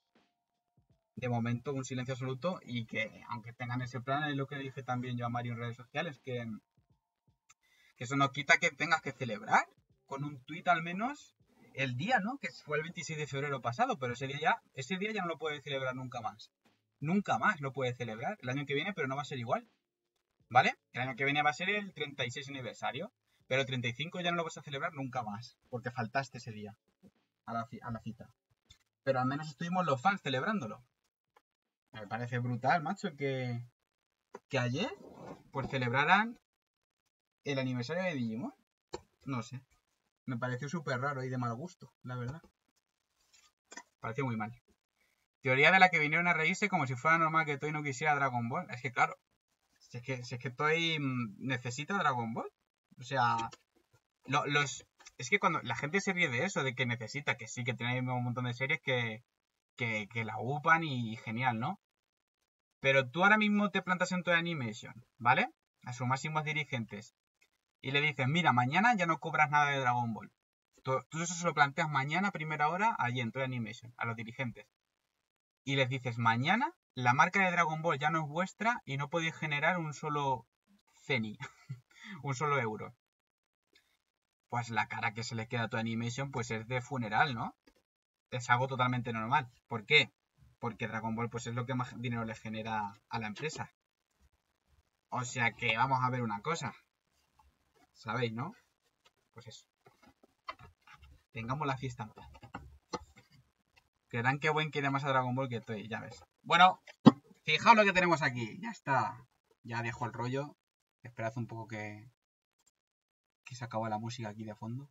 de momento un silencio absoluto y que aunque tengan ese plan, es lo que dije también yo a Mario en redes sociales, que eso no quita que tengas que celebrar con un tuit al menos el día, ¿no? Que fue el 26 de febrero pasado, pero ese día ya no lo puede celebrar nunca más. Nunca más lo puede celebrar el año que viene, pero no va a ser igual, ¿vale? El año que viene va a ser el 36 aniversario, pero el 35 ya no lo vas a celebrar nunca más, porque faltaste ese día a la cita. Pero al menos estuvimos los fans celebrándolo. Me parece brutal, macho, que ayer pues celebraran el aniversario de Digimon. No sé. Me pareció súper raro y de mal gusto, la verdad. Pareció muy mal. Teoría de la que vinieron a reírse como si fuera normal que Toy no quisiera Dragon Ball. Es que claro, si es que Toy necesita Dragon Ball. O sea, es que cuando la gente se ríe de eso, de que necesita, que sí, que tiene un montón de series que la upan y genial, ¿no? Pero tú ahora mismo te plantas en Toy Animation, ¿vale? A sus máximos dirigentes. Y le dices, mira, mañana ya no cobras nada de Dragon Ball. Tú eso se lo planteas mañana a primera hora allí en Toy Animation, a los dirigentes. Y les dices, mañana la marca de Dragon Ball ya no es vuestra y no podéis generar un solo ceni, un solo euro. Pues la cara que se le queda a Toy Animation pues es de funeral, ¿no? Es algo totalmente normal. ¿Por qué? Porque Dragon Ball pues es lo que más dinero le genera a la empresa. O sea que vamos a ver una cosa. ¿Sabéis, no? Pues eso. Tengamos la fiesta en paz. Creerán que buen quiere más a Dragon Ball que estoy, ya ves. Bueno, fijaos lo que tenemos aquí. Ya está. Ya dejo el rollo. Esperad un poco que se acabó la música aquí de fondo.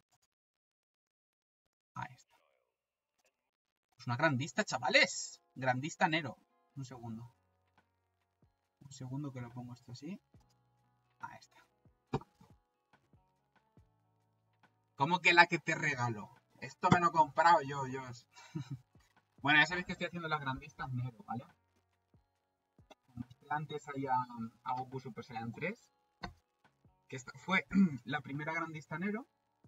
Ahí está. Es una grandista, chavales. Grandista Nero. Un segundo. Un segundo que lo pongo esto así. Ahí está. ¿Cómo que la que te regalo? Esto me lo he comprado yo. Bueno, ya sabéis que estoy haciendo las grandistas Nero, ¿vale? Antes hay a Goku Super Saiyan 3. Que esta fue la primera grandista Nero.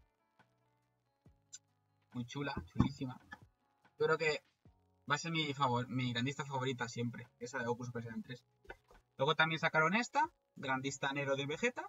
Muy chula, chulísima. Yo creo que va a ser mi grandista favorita siempre. Esa de Goku Super Saiyan 3. Luego también sacaron esta, grandista Nero de Vegeta.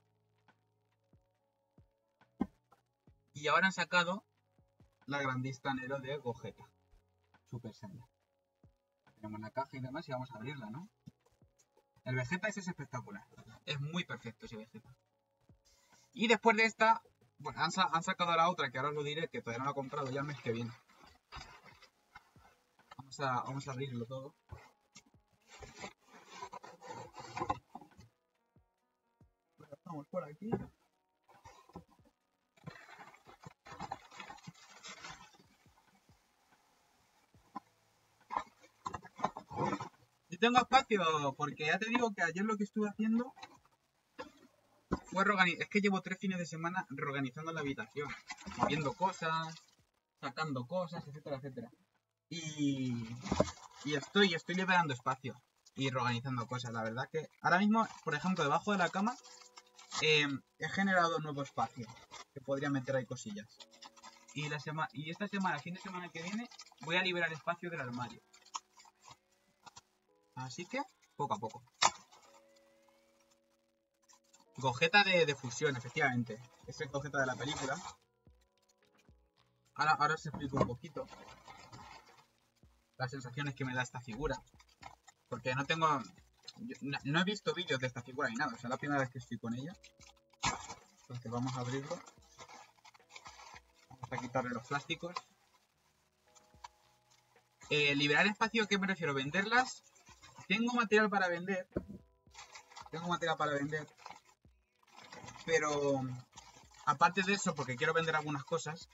Y ahora han sacado la grandista Nero de Gogeta. Super Saiyan. Tenemos la caja y demás y vamos a abrirla, ¿no? El Vegeta ese es espectacular. Es muy perfecto ese Vegeta. Y después de esta, bueno, han sacado la otra que ahora os lo diré, que todavía no la he comprado ya el mes que viene. Vamos a abrirlo todo. Bueno, estamos por aquí. Yo tengo espacio porque ya te digo que ayer lo que estuve haciendo fue reorganizar. Es que llevo 3 fines de semana reorganizando la habitación, moviendo cosas, sacando cosas, etcétera, etcétera. Y estoy liberando espacio y reorganizando cosas. La verdad que ahora mismo, por ejemplo, debajo de la cama he generado un nuevo espacio que podría meter ahí cosillas. Y esta semana, fin de semana que viene, voy a liberar espacio del armario. Así que, poco a poco. Gogeta de fusión, efectivamente. Es el Gogeta de la película. Ahora os explico un poquito las sensaciones que me da esta figura. Porque no he visto vídeos de esta figura ni nada. O sea, es la primera vez que estoy con ella. Entonces vamos a abrirlo. Vamos a quitarle los plásticos. Liberar espacio, ¿a qué me refiero? Venderlas. Tengo material para vender. Pero aparte de eso, porque quiero vender algunas cosas,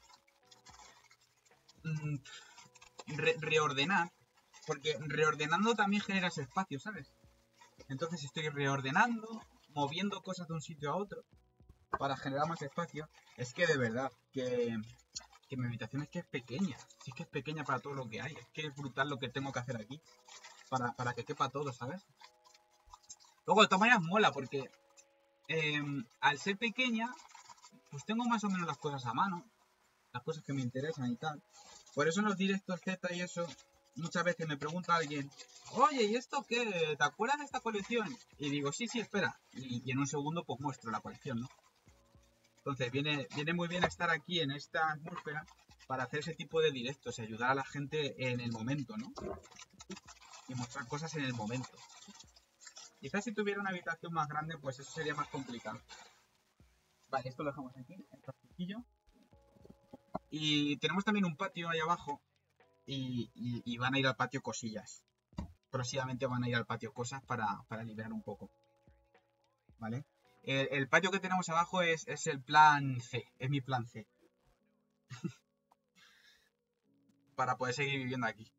reordenar. Porque reordenando también generas espacio, ¿sabes? Entonces estoy reordenando, moviendo cosas de un sitio a otro para generar más espacio. Es que de verdad, que mi habitación es que es pequeña. Sí, es que es pequeña para todo lo que hay. Es que es brutal lo que tengo que hacer aquí para que quepa todo, ¿sabes? Luego de todas maneras mola porque al ser pequeña pues tengo más o menos las cosas a mano, las cosas que me interesan y tal. Por eso en los directos Z y eso, muchas veces me pregunta alguien, oye, ¿y esto qué? ¿Te acuerdas de esta colección? Y digo, sí, espera. Y en un segundo pues muestro la colección, ¿no? Entonces viene muy bien estar aquí en esta atmósfera para hacer ese tipo de directos y ayudar a la gente en el momento, ¿no? Y mostrar cosas en el momento. Quizás si tuviera una habitación más grande, pues eso sería más complicado. Vale, esto lo dejamos aquí, el plastiquillo. Y tenemos también un patio ahí abajo. Y van a ir al patio cosillas. Próximamente van a ir al patio cosas para liberar un poco. ¿Vale? El patio que tenemos abajo es el plan C. Es mi plan C. Para poder seguir viviendo aquí.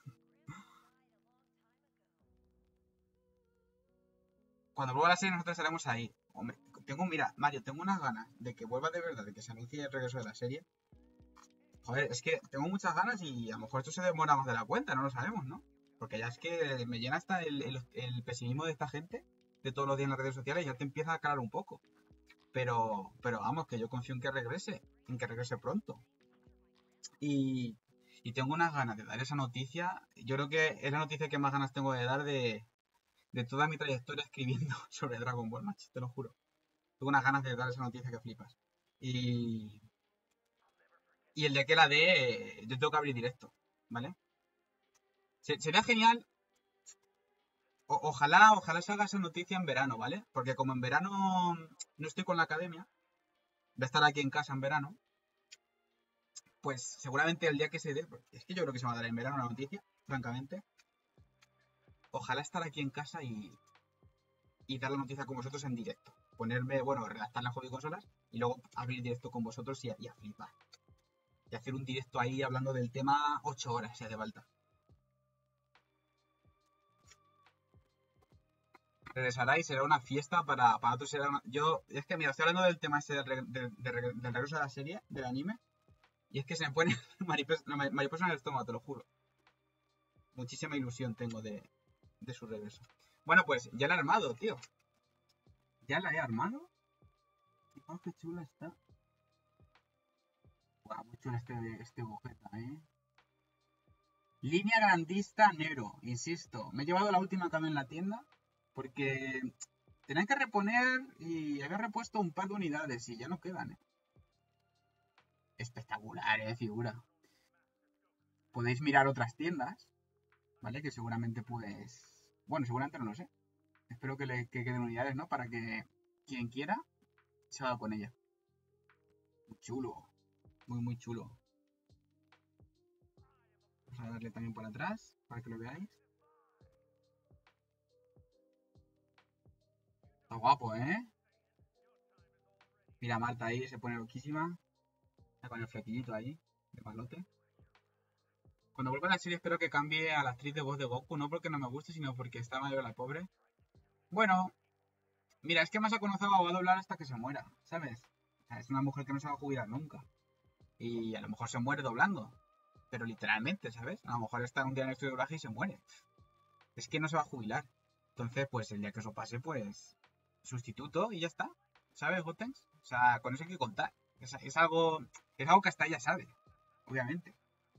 Cuando vuelva la serie nosotros estaremos ahí. Hombre, mira, Mario, tengo unas ganas de que vuelva de verdad, de que se anuncie el regreso de la serie. Joder, es que tengo muchas ganas y a lo mejor esto se demora más de la cuenta, no lo sabemos, ¿no? Porque ya es que me llena hasta el pesimismo de esta gente, de todos los días en las redes sociales, y ya te empieza a calar un poco. Pero vamos, que yo confío en que regrese pronto. Y, y tengo unas ganas de dar esa noticia. Yo creo que es la noticia que más ganas tengo de dar de toda mi trayectoria escribiendo sobre Dragon Ball, macho, te lo juro. Tengo unas ganas de dar esa noticia que flipas. Y, y el de que la dé, yo tengo que abrir directo, ¿vale? Sería genial. Ojalá salga esa noticia en verano, ¿vale? Porque como en verano no estoy con la academia, voy a estar aquí en casa en verano, pues seguramente el día que se dé, es que yo creo que se va a dar en verano la noticia, francamente. Ojalá estar aquí en casa y dar la noticia con vosotros en directo. Ponerme, bueno, redactar las hobby consolas y luego abrir directo con vosotros y a flipar. Y hacer un directo ahí hablando del tema 8 horas si hace falta. Regresará y será una fiesta para otros. Yo, es que mira, estoy hablando del tema ese del regreso de la serie, del anime. Y es que se me pone mariposa en el estómago, te lo juro. Muchísima ilusión tengo de su regreso. Bueno, pues ya la he armado, tío. ¿Ya la he armado? Fijaos qué chula está. Guau, muy chula este bujeta, ¿eh? Línea grandista negro, insisto. Me he llevado la última que había en la tienda porque tenían que reponer y había repuesto un par de unidades y ya no quedan, ¿eh? Espectacular, figura. Podéis mirar otras tiendas, ¿vale? Que seguramente pues... Bueno, seguramente no lo sé. Espero que queden unidades, ¿no? Para que quien quiera se haga con ella. Muy chulo. Muy chulo. Vamos a darle también por atrás para que lo veáis. Está guapo, ¿eh? Mira, Marta ahí se pone loquísima. Está con el flequillito ahí, de palote. Cuando vuelva a la serie espero que cambie a la actriz de voz de Goku, no porque no me guste, sino porque está mayor la pobre. Bueno, mira, es que Masako Nozawa va a doblar hasta que se muera, ¿sabes? O sea, es una mujer que no se va a jubilar nunca. Y a lo mejor se muere doblando. Pero literalmente, ¿sabes? A lo mejor está un día en el estudio de doblaje y se muere. Es que no se va a jubilar. Entonces, pues el día que eso pase, pues sustituto y ya está. ¿Sabes, Gotenks? O sea, con eso hay que contar. Es algo que hasta ella sabe, obviamente.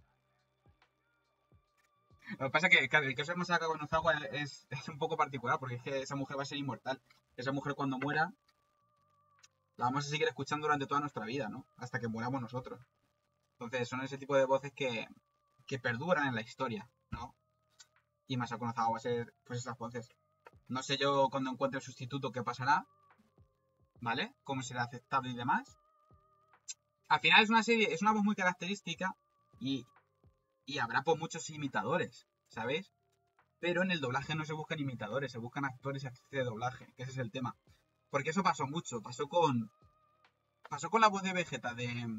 Lo que pasa es que claro, el caso de Masako Nozawa es un poco particular, porque es que esa mujer va a ser inmortal. Esa mujer cuando muera, la vamos a seguir escuchando durante toda nuestra vida, ¿no? Hasta que muramos nosotros. Entonces son ese tipo de voces que perduran en la historia, ¿no? Y Masako Nozawa va a ser, pues, esas voces. No sé yo cuando encuentre el sustituto qué pasará, ¿vale? Cómo será aceptable y demás. Al final es una serie, es una voz muy característica y, y habrá pues muchos imitadores, ¿sabéis? Pero en el doblaje no se buscan imitadores, se buscan actores y actrices de doblaje, que ese es el tema. Porque eso pasó mucho, pasó con la voz de Vegeta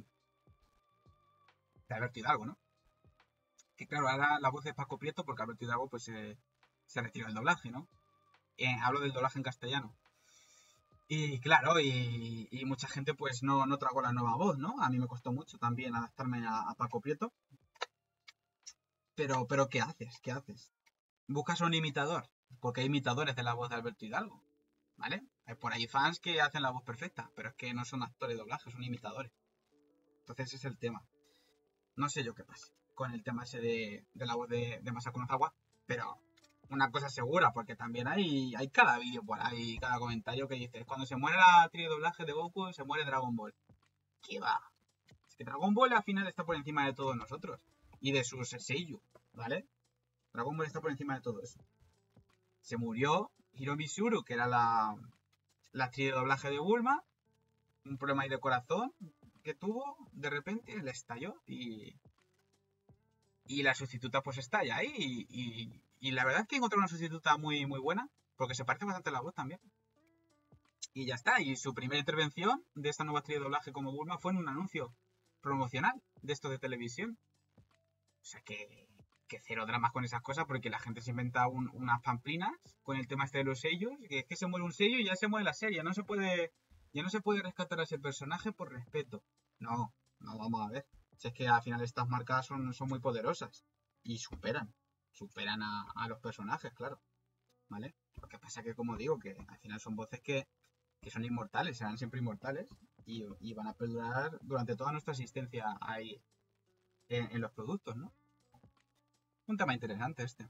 de Alberto Hidalgo, ¿no? Que claro, ahora la voz de Paco Prieto porque Alberto Hidalgo pues se retiró del doblaje, ¿no? Hablo del doblaje en castellano. Y claro, y mucha gente pues no tragó la nueva voz, ¿no? A mí me costó mucho también adaptarme a Paco Prieto. Pero ¿qué haces? ¿Qué haces? Buscas un imitador, porque hay imitadores de la voz de Alberto Hidalgo. ¿vale? Hay por ahí fans que hacen la voz perfecta, pero es que no son actores de doblaje, son imitadores. Entonces ese es el tema. No sé yo qué pasa con el tema ese de la voz de Masako Nozawa, pero una cosa segura, porque también hay cada vídeo por ahí, cada comentario que dice, cuando se muere la actriz de doblaje de Goku, se muere Dragon Ball. ¿Qué va? Es que Dragon Ball al final está por encima de todos nosotros y de sus seiyuu, ¿vale? Dragon Ball está por encima de todo eso. Se murió Hiromi Shuru, que era la actriz de doblaje de Bulma, un problema ahí de corazón que tuvo, de repente le estalló y la sustituta pues está ya ahí y la verdad es que encontré una sustituta muy, muy buena, porque se parece bastante a la voz también. Y ya está, y su primera intervención de esta nueva actriz de doblaje como Bulma fue en un anuncio promocional de esto de televisión. O sea que cero dramas con esas cosas, porque la gente se inventa unas pamplinas con el tema este de los sellos, que es que se muere un sello y ya se muere la serie, ya no se puede rescatar a ese personaje por respeto. No, no, vamos a ver. Si es que al final estas marcas son muy poderosas y superan a los personajes, claro, ¿vale? Lo que pasa que, como digo, que al final son voces que son inmortales, serán siempre inmortales y van a perdurar durante toda nuestra existencia ahí en los productos, ¿no? Un tema interesante este.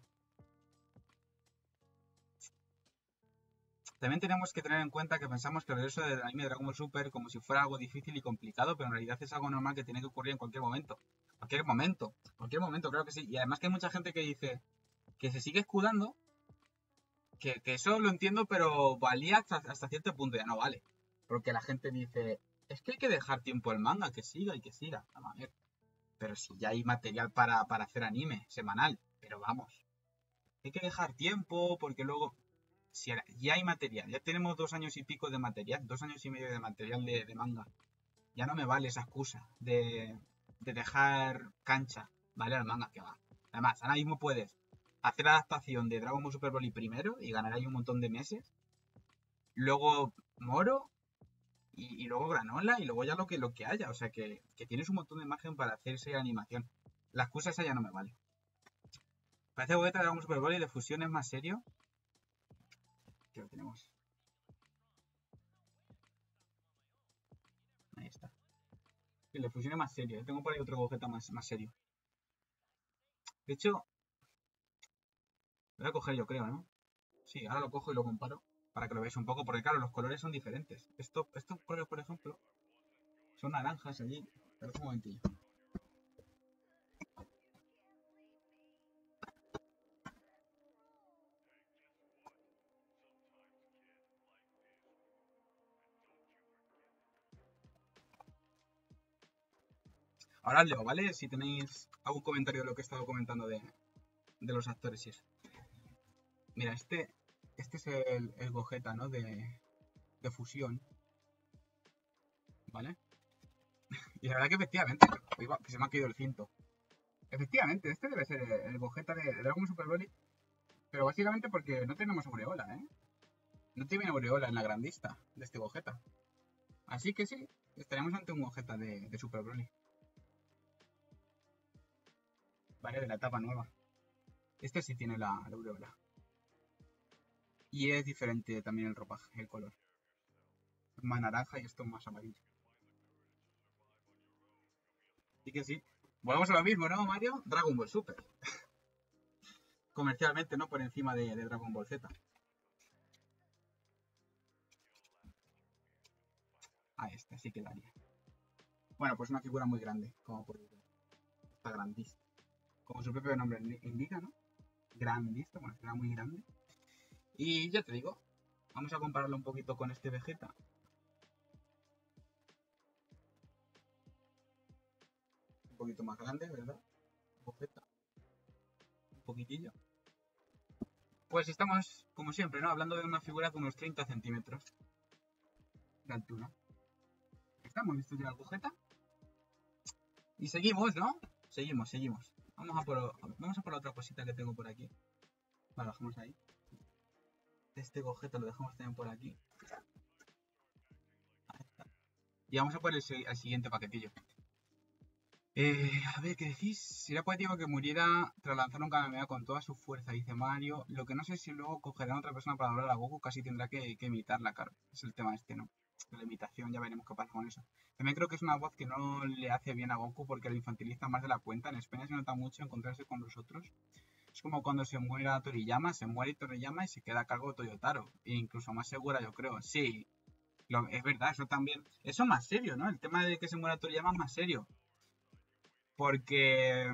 También tenemos que tener en cuenta que pensamos que el regreso del anime de Dragon Ball Super como si fuera algo difícil y complicado, pero en realidad es algo normal que tiene que ocurrir en cualquier momento. Cualquier momento, creo que sí. Y además que hay mucha gente que dice que se sigue escudando, que eso lo entiendo, pero valía hasta cierto punto, ya no vale. Porque la gente dice, es que hay que dejar tiempo al manga, que siga y que siga. Vamos a ver. Pero si ya hay material para hacer anime semanal, pero vamos. Hay que dejar tiempo porque luego si ya hay material, ya tenemos 2 años y pico de material, 2 años y medio de material de manga. Ya no me vale esa excusa de dejar cancha, ¿vale? Al manga que va. Además, ahora mismo puedes hacer la adaptación de Dragon Ball Super Broly primero y ganar ahí un montón de meses. Luego Moro y luego Granola y luego ya lo que haya. O sea que tienes un montón de margen para hacerse animación. La excusa esa ya no me vale. Parece que Dragon Ball Super Broly de fusión es más serio. Que lo tenemos. Ahí está. El de fusión es más serio. Tengo por ahí otro Gogeta más serio. De hecho, lo voy a coger yo creo, ¿no? Sí, ahora lo cojo y lo comparo para que lo veáis un poco, porque claro, los colores son diferentes. Estos colores, por ejemplo, son naranjas allí. Pero un momentillo. Ahora os leo, ¿vale? Si tenéis algún comentario de lo que he estado comentando de los actores y eso. Mira, este es el Gogeta, ¿no? De fusión. ¿Vale? Y la verdad que efectivamente, que se me ha caído el cinto. Efectivamente, este debe ser el Gogeta de Dragon Ball Super Broly. Pero básicamente porque no tenemos aureola, ¿eh? No tiene aureola en la gran vista de este Gogeta. Así que sí, estaremos ante un Gogeta de Super Broly. Vale, de la etapa nueva. Este sí tiene la aureola. Y es diferente también el ropaje, el color. Es más naranja y esto es más amarillo. Así que sí. Volvemos a lo mismo, ¿no, Mario? Dragon Ball Super. Comercialmente, no por encima de Dragon Ball Z. Ah, este sí quedaría. Bueno, pues una figura muy grande, como podéis ver. Está grandísima. Como su propio nombre indica, ¿no? Grandísimo, bueno, será muy grande. Y ya te digo, vamos a compararlo un poquito con este Vegeta. Un poquito más grande, ¿verdad? Vegeta. Un poquitillo. Pues estamos, como siempre, ¿no? Hablando de una figura de unos 30 centímetros de altura. Estamos listos ya la Vegeta. Y seguimos, ¿no? Seguimos. Vamos a por la otra cosita que tengo por aquí. Vale, lo dejamos ahí. Este Gogeta lo dejamos también por aquí. Ahí está. Y vamos a por el siguiente paquetillo. A ver, ¿qué decís? Sería poético que muriera tras lanzar un Kamehameha con toda su fuerza, dice Mario. Lo que no sé si luego cogerán a otra persona para doblar a Goku, casi tendrá que imitarla, claro. Es el tema este, ¿no? La imitación, ya veremos qué pasa con eso. También creo que es una voz que no le hace bien a Goku porque lo infantiliza más de la cuenta. En España se nota mucho encontrarse con nosotros. Es como cuando se muere Toriyama, se muere Toriyama y se queda a cargo Toyotaro. E incluso más segura, yo creo. Sí, es verdad, eso también. Eso es más serio, ¿no? El tema de que se muera Toriyama es más serio. Porque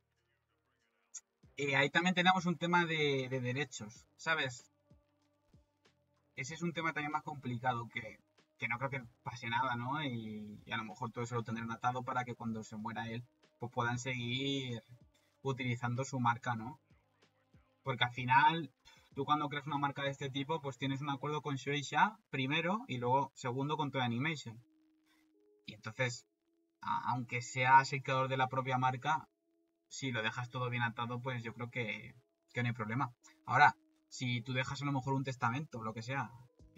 ahí también tenemos un tema de derechos, ¿sabes? Ese es un tema también más complicado que no creo que pase nada, ¿no? Y a lo mejor todo eso lo tendrán atado para que cuando se muera él, pues puedan seguir utilizando su marca, ¿no? Porque al final, tú cuando creas una marca de este tipo, pues tienes un acuerdo con Shueisha primero y luego segundo con Toei Animation. Y entonces, aunque seas el creador de la propia marca, si lo dejas todo bien atado, pues yo creo que no hay problema. Ahora, si tú dejas a lo mejor un testamento o lo que sea,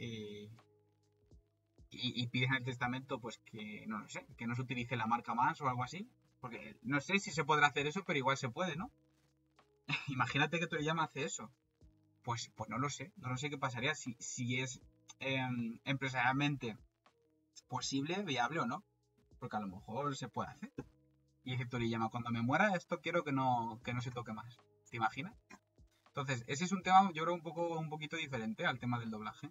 y pides en el testamento, pues que no lo sé, que no se utilice la marca más o algo así, porque no sé si se podrá hacer eso, pero igual se puede, ¿no? Imagínate que Toriyama hace eso. Pues no lo sé, no lo sé qué pasaría si es empresarialmente posible, viable o no, porque a lo mejor se puede hacer. Y dice Toriyama, cuando me muera esto quiero que no se toque más. ¿Te imaginas? Entonces, ese es un tema, yo creo, un poquito diferente al tema del doblaje.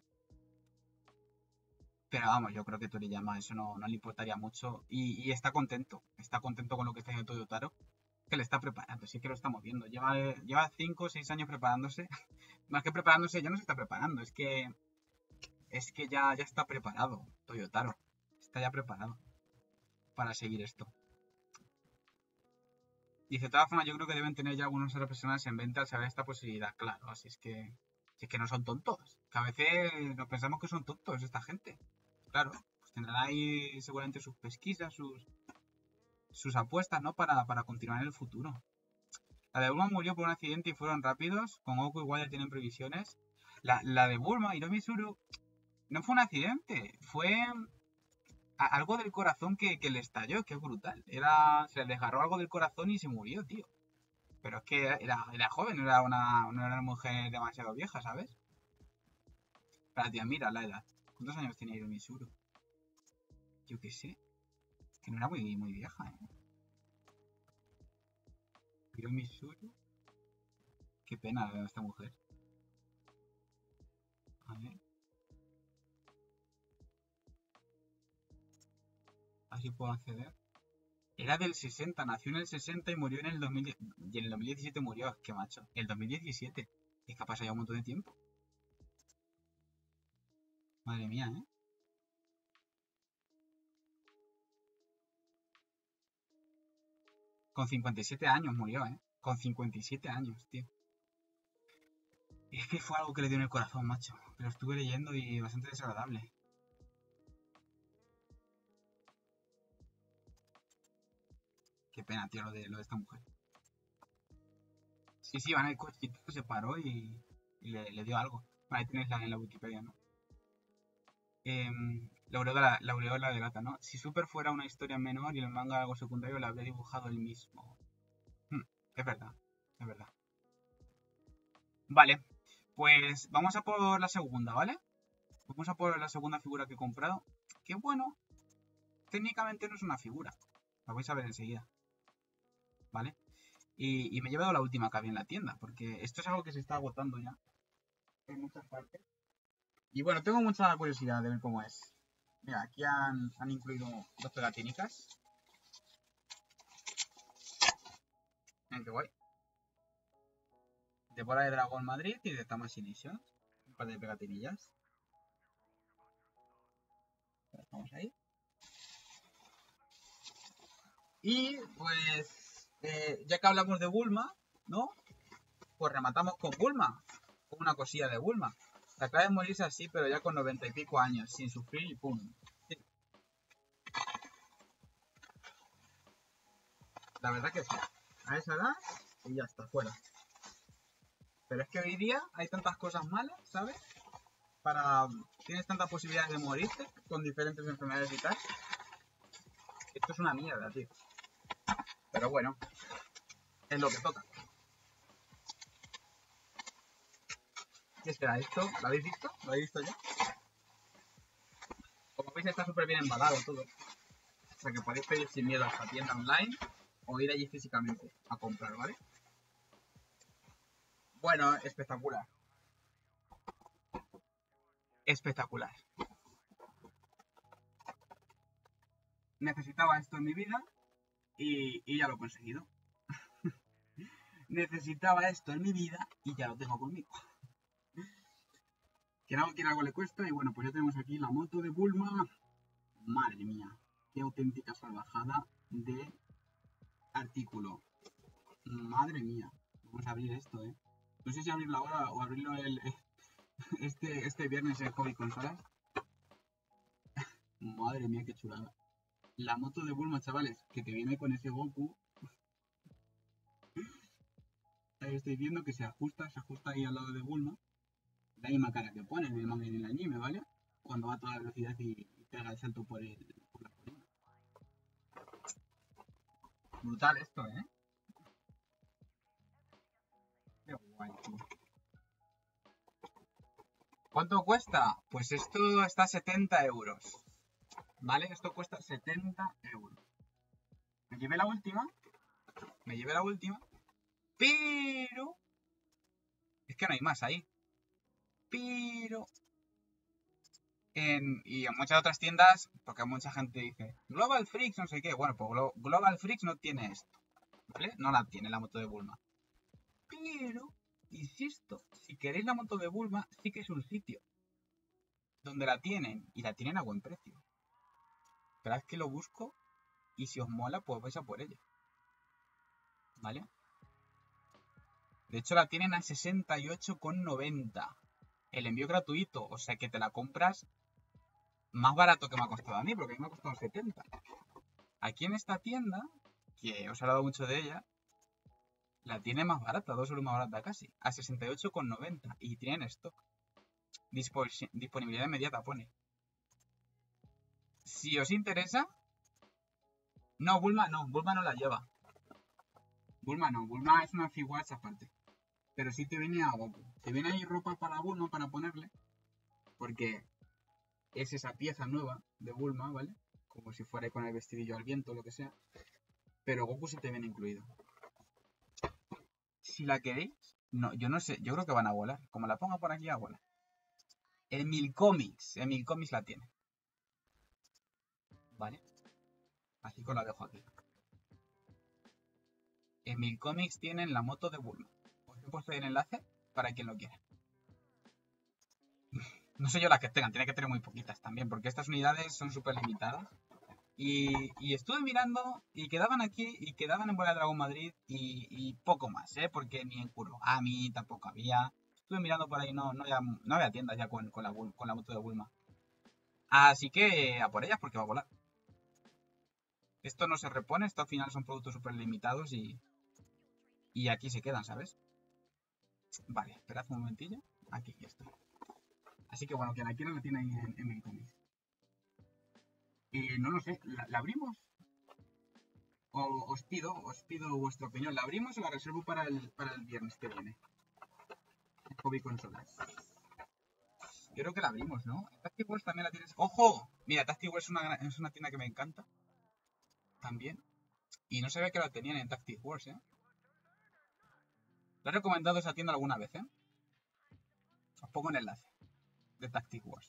Pero vamos, yo creo que Toriyama eso no le importaría mucho. Y está contento. Está contento con lo que está haciendo Toyotaro. Que le está preparando, sí que lo estamos viendo. Lleva 5 o 6 años preparándose. Más que preparándose, ya no se está preparando. Es que ya está preparado Toyotaro. Está ya preparado para seguir esto. Dice, de todas formas, yo creo que deben tener ya algunas otras personas en venta al saber esta posibilidad. Claro, así es que... Si es que no son tontos. Que a veces nos pensamos que son tontos esta gente. Claro, pues tendrán ahí seguramente sus pesquisas, sus apuestas, ¿no? Para continuar en el futuro. La de Bulma murió por un accidente y fueron rápidos. Con Goku igual ya tienen previsiones. La de Bulma, Hiromi Suru, no fue un accidente. Fue algo del corazón que le estalló, que es brutal. Se le desgarró algo del corazón y se murió, tío. Pero es que era joven, no era una mujer demasiado vieja, ¿sabes? Pero tía, mira la edad. ¿Cuántos años tiene Hiromi Suru? Yo qué sé. Que no era muy vieja, ¿eh? Hiromi Suru. Qué pena esta mujer. A ver. Así puedo acceder. Era del 60, nació en el 60 y murió en el 2010. Y en el 2017 murió, es que macho. El 2017. Es que ha pasado ya un montón de tiempo. Madre mía, ¿eh? Con 57 años murió, ¿eh? Con 57 años, tío. Y es que fue algo que le dio en el corazón, macho. Pero estuve leyendo y bastante desagradable. Qué pena, tío, lo de esta mujer. Sí, va en el cochito, se paró y le dio algo. Ahí tienes en la Wikipedia, ¿no? La aureola de Gata, ¿no? Si Super fuera una historia menor y el manga algo secundario, la habría dibujado él mismo. Es verdad, es verdad. Vale, pues vamos a por la segunda, ¿vale? Vamos a por la segunda figura que he comprado. Que bueno, técnicamente no es una figura. La vais a ver enseguida, ¿vale? Y me he llevado la última que había en la tienda, porque esto es algo que se está agotando ya en muchas partes. Y bueno, tengo mucha curiosidad de ver cómo es. Mira, aquí han incluido dos pegatinicas. Miren qué guay. De Bola de Dragón Madrid y de Tamashii Nation. Un par de pegatinillas. Vamos ahí. Y pues, ya que hablamos de Bulma, ¿no? Pues rematamos con Bulma. Con una cosilla de Bulma. Se acaba de morirse así, pero ya con 90 y pico años, sin sufrir y pum. Sí. La verdad que sí. A esa edad y ya está, fuera. Pero es que hoy día hay tantas cosas malas, ¿sabes? Tienes tantas posibilidades de morirte con diferentes enfermedades y tal. Esto es una mierda, tío. Pero bueno, es lo que toca. ¿Qué será esto? ¿Lo habéis visto? ¿Lo habéis visto ya? Como veis está súper bien embalado todo. O sea que podéis pedir sin miedo a esta tienda online o ir allí físicamente a comprar, ¿vale? Bueno, espectacular. Espectacular. Necesitaba esto en mi vida y ya lo he conseguido. Necesitaba esto en mi vida y ya lo tengo conmigo. Quien algo le cuesta y bueno, pues ya tenemos aquí la moto de Bulma. Madre mía, qué auténtica salvajada de artículo. Madre mía, vamos a abrir esto, ¿eh? No sé si abrirlo ahora o abrirlo este viernes en Hobby Consolas. Madre mía, qué chulada. La moto de Bulma, chavales, que te viene con ese Goku. Ahí estoy viendo que se ajusta ahí al lado de Bulma. La misma cara que pone en el manga y en el anime, ¿vale? Cuando va a toda velocidad y pega el salto por la colina. Brutal esto, ¿eh? Qué guay, tío. ¿Cuánto cuesta? Pues esto está a 70 euros. ¿Vale? Esto cuesta 70 euros. Me llevé la última. Pero... Es que no hay más ahí. Pero... y en muchas otras tiendas, porque mucha gente dice, Global Freaks, no sé qué. Bueno, pues Global Freaks no tiene esto. ¿Vale? No la tiene la moto de Bulma. Pero, insisto, si queréis la moto de Bulma, sí que es un sitio donde la tienen. Y la tienen a buen precio. Pero es que lo busco y si os mola, pues vais a por ella. ¿Vale? De hecho, la tienen a 68,90. El envío gratuito, o sea que te la compras más barato que me ha costado a mí, porque a mí me ha costado 70. Aquí en esta tienda, que os he hablado mucho de ella, la tiene más barata, 2 euros más barata casi, a 68,90. Y tienen stock. Disponibilidad inmediata pone. Si os interesa... No, Bulma no la lleva. Bulma es una figura aparte. Pero sí te viene a Goku. Te viene ahí ropa para Bulma para ponerle. Porque es esa pieza nueva de Bulma, ¿vale? Como si fuera con el vestidillo al viento o lo que sea. Pero Goku sí te viene incluido. Si la queréis, no, yo no sé, yo creo que van a volar. Como la ponga por aquí, a volar. En Mil Comics la tiene. ¿Vale? Así que os la dejo aquí. En Mil Comics tienen la moto de Bulma. Os he puesto ahí el enlace para quien lo quiera. No sé yo las que tengan, tiene que tener muy poquitas también, porque estas unidades son súper limitadas. Y estuve mirando y quedaban aquí y quedaban en Bola Dragon Madrid y poco más, ¿eh? Porque ni en Kuroami tampoco había. Estuve mirando por ahí, no había tiendas ya con la moto de Bulma. Así que a por ellas porque va a volar. Esto no se repone, esto al final son productos súper limitados y aquí se quedan, ¿sabes? Vale, esperad un momentillo. Aquí ya está. Así que bueno, quien la quiera la tiene ahí en mi cómic. No lo sé, ¿la abrimos? O os pido vuestra opinión. ¿La abrimos o la reservo para el viernes que viene? Hobby Consolas. Yo creo que la abrimos, ¿no? Tactic Wars también la tienes. ¡Ojo! Mira, Tactic Wars es una tienda que me encanta. También. Y no sabía que la tenían en Tactic Wars, ¿eh? La he recomendado esa tienda alguna vez, ¿eh? Os pongo el enlace de Tactic Wars.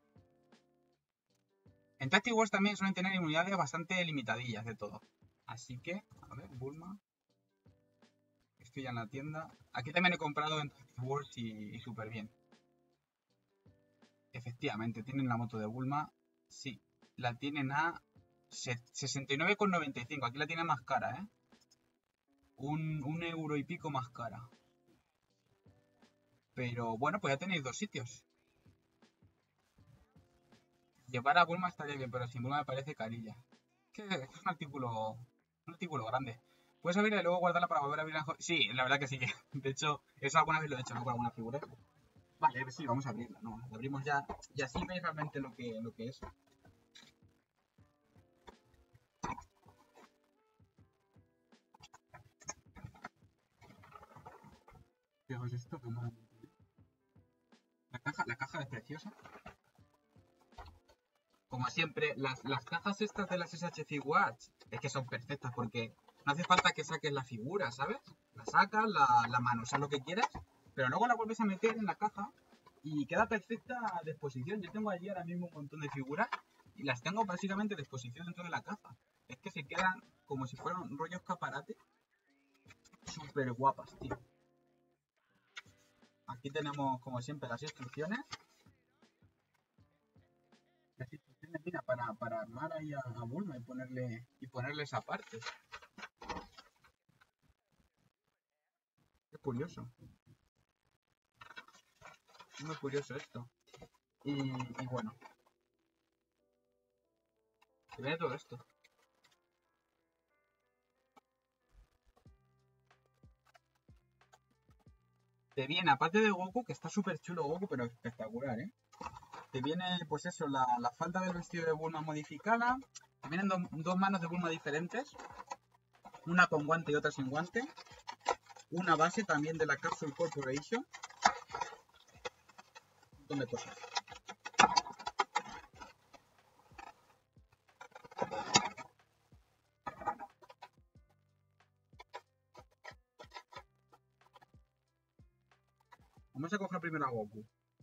En Tactic Wars también suelen tener unidades bastante limitadillas de todo. Así que, a ver, Bulma. Estoy ya en la tienda. Aquí también he comprado en Tactic Wars y súper bien. Efectivamente, tienen la moto de Bulma. Sí, la tienen a 69,95. Aquí la tienen más cara, ¿eh? Un euro y pico más cara. Pero bueno, pues ya tenéis dos sitios. Llevar a Bulma estaría bien, pero sin Bulma me parece carilla. Que es un artículo grande. Puedes abrirla y luego guardarla para volver a abrirla. Sí, la verdad que sí. De hecho, eso alguna vez lo he hecho, ¿no? Con alguna figura. Vale, sí, vamos a abrirla, ¿no? La abrimos ya. Y así veis realmente lo que es. Fijaos esto, que mola mucho. La caja es preciosa. Como siempre, las cajas estas de las SHC Watch es que son perfectas porque no hace falta que saques la figura, ¿sabes? La sacas, la manosas lo que quieras, pero luego la vuelves a meter en la caja y queda perfecta de exposición. Yo tengo allí ahora mismo un montón de figuras y las tengo básicamente de exposición dentro de la caja. Es que se quedan como si fueran un rollo escaparate. Súper guapas, tío. Aquí tenemos, como siempre, las instrucciones. Las instrucciones, mira, para armar ahí a Bulma y ponerle esa parte. Qué curioso. Muy curioso esto. Y bueno, se ve todo esto. Te viene, aparte de Goku, que está súper chulo Goku, pero espectacular, ¿eh? Te viene, pues eso, la falda del vestido de Bulma modificada. Te vienen dos manos de Bulma diferentes. Una con guante y otra sin guante. Una base también de la Capsule Corporation. Un montón de cosas. Vamos a coger primero a Goku.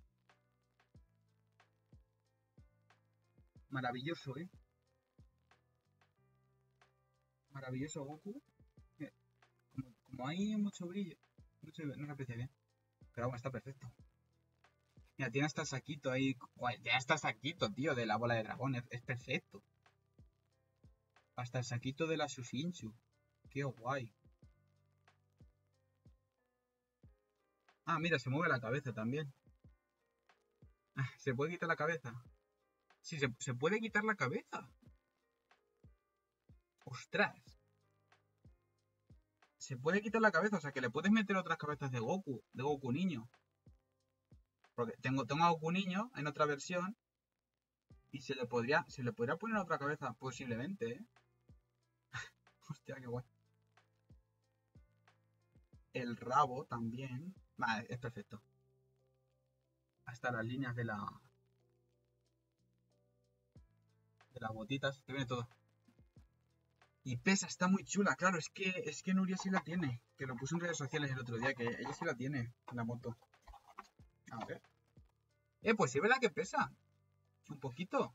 Maravilloso, ¿eh? Maravilloso Goku. Como hay mucho brillo, no se aprecia bien. Pero bueno, está perfecto. Mira, tiene hasta el saquito ahí. Guay, ya está el saquito, tío, de la bola de dragón. Es perfecto. Hasta el saquito de la Sushinshu. Qué guay. Ah, mira, se mueve la cabeza también. ¿Se puede quitar la cabeza? Sí, se puede quitar la cabeza. ¡Ostras! Se puede quitar la cabeza, o sea que le puedes meter otras cabezas de Goku niño. Porque tengo a Goku niño en otra versión. Y se le podría poner otra cabeza, posiblemente, ¿eh? Hostia, qué guay. El rabo también. Vale, es perfecto. Hasta las líneas de las botitas, te viene todo. Y pesa, está muy chula, claro, es que Nuria sí la tiene. Que lo puso en redes sociales el otro día, que ella sí la tiene, la moto. A ver. Pues sí, ¿verdad que pesa? Un poquito.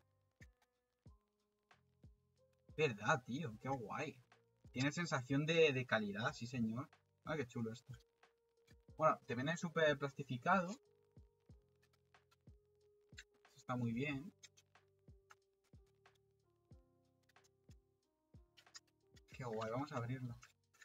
Verdad, tío, qué guay. Tiene sensación de calidad, sí señor. Ah, qué chulo esto. Bueno, te viene súper plastificado. Está muy bien. Qué guay, vamos a abrirlo.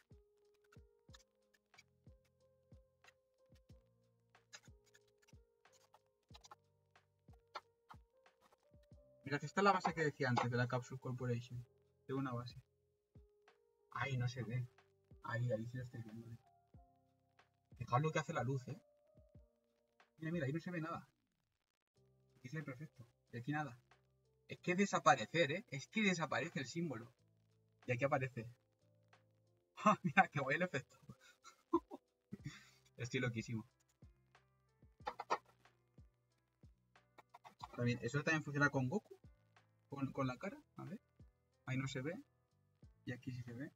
Mira, que esta es la base que decía antes de la Capsule Corporation. Tengo una base. Ahí no se ve. Ahí sí lo estoy viendo. Fijaos lo que hace la luz, ¿eh? Mira, ahí no se ve nada. Aquí se ve perfecto. Y aquí nada. Es que desaparecer, ¿eh? Es que desaparece el símbolo. Y aquí aparece. ¡Ah, mira, qué guay el efecto! Estoy loquísimo. También, ¿eso también funciona con Goku? ¿Con la cara? A ver. Ahí no se ve. Y aquí sí se ve.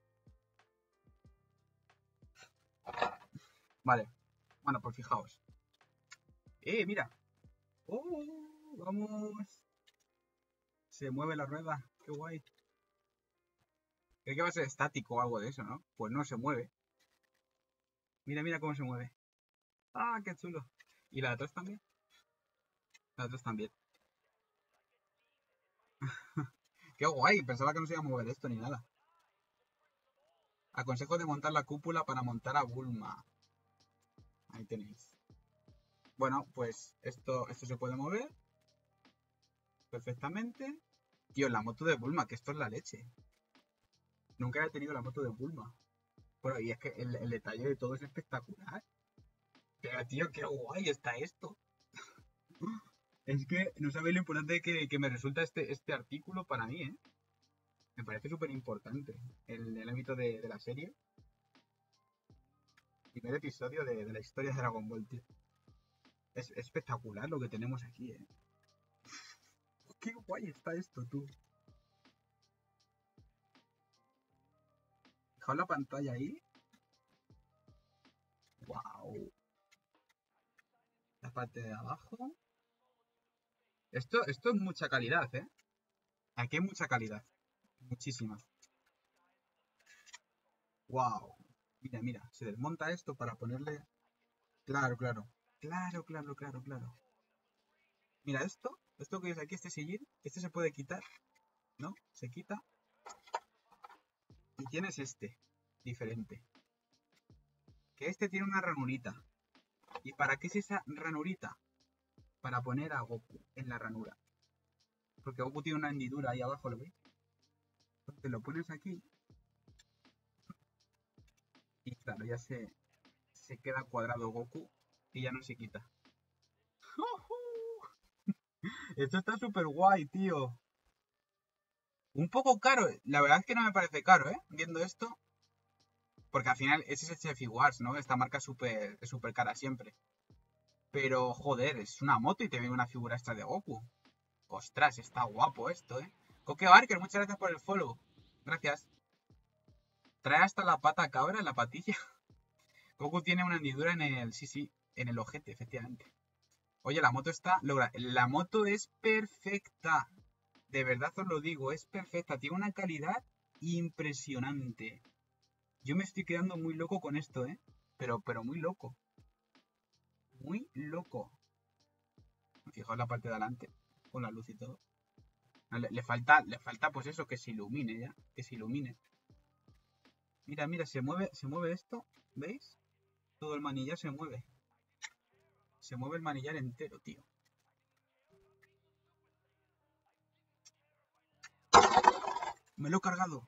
Vale. Bueno, pues fijaos. Mira. ¡Oh! ¡Vamos! Se mueve la rueda. ¡Qué guay! Creo que va a ser estático o algo de eso, ¿no? Pues no se mueve. Mira cómo se mueve. ¡Ah, qué chulo! ¿Y la de atrás también? La de atrás también. ¡Qué guay! Pensaba que no se iba a mover esto ni nada. Aconsejo de montar la cúpula para montar a Bulma. Ahí tenéis. Bueno, pues esto se puede mover perfectamente. Tío, la moto de Bulma, que esto es la leche. Nunca he tenido la moto de Bulma. Bueno, y es que el detalle de todo es espectacular. Pero, tío, qué guay está esto. Es que no sabéis lo importante que me resulta este artículo para mí, ¿eh? Me parece súper importante el ámbito de la serie. Primer episodio de la historia de Dragon Ball, tío. Es espectacular lo que tenemos aquí, ¿eh? Qué guay está esto, tú. Fijaos la pantalla ahí. Wow. La parte de abajo. Esto es mucha calidad, ¿eh? Aquí hay mucha calidad. Muchísima. Wow. Mira, mira. Se desmonta esto para ponerle... Claro, claro. Claro, claro, claro, claro. Mira esto. Esto que es aquí, este sillín. Este se puede quitar. ¿No? Se quita. Y tienes este. Diferente. Que este tiene una ranurita. ¿Y para qué es esa ranurita? Para poner a Goku en la ranura. Porque Goku tiene una hendidura ahí abajo, ¿lo veis? Entonces lo pones aquí. Y claro, ya se queda cuadrado Goku. Y ya no se quita. Esto está súper guay, tío. Un poco caro. La verdad es que no me parece caro, ¿eh? Viendo esto. Porque al final ese es el Chef Wars, ¿no? Esta marca es súper cara siempre. Pero, joder, es una moto y te viene una figura extra de Goku. Ostras, está guapo esto, ¿eh? Coque Barker, muchas gracias por el follow. Gracias. Trae hasta la pata cabra, la patilla. Goku tiene una hendidura en el... Sí, en el ojete, efectivamente. Oye, la moto está... La moto es perfecta. De verdad os lo digo, es perfecta. Tiene una calidad impresionante. Yo me estoy quedando muy loco con esto, ¿eh? Pero muy loco. Muy loco. Fijaos la parte de adelante. Con la luz y todo. Le falta pues eso, que se ilumine ya. Que se ilumine. Mira, mira, se mueve esto. ¿Veis? Todo el manillar se mueve. Se mueve el manillar entero, tío. Me lo he cargado.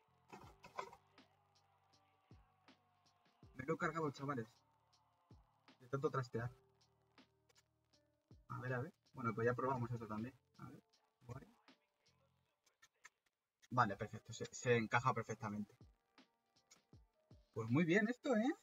Me lo he cargado, chavales. De tanto trastear. A ver, a ver. Bueno, pues ya probamos esto también. A ver. Guay. Vale, perfecto. Se encaja perfectamente. Pues muy bien esto, ¿eh?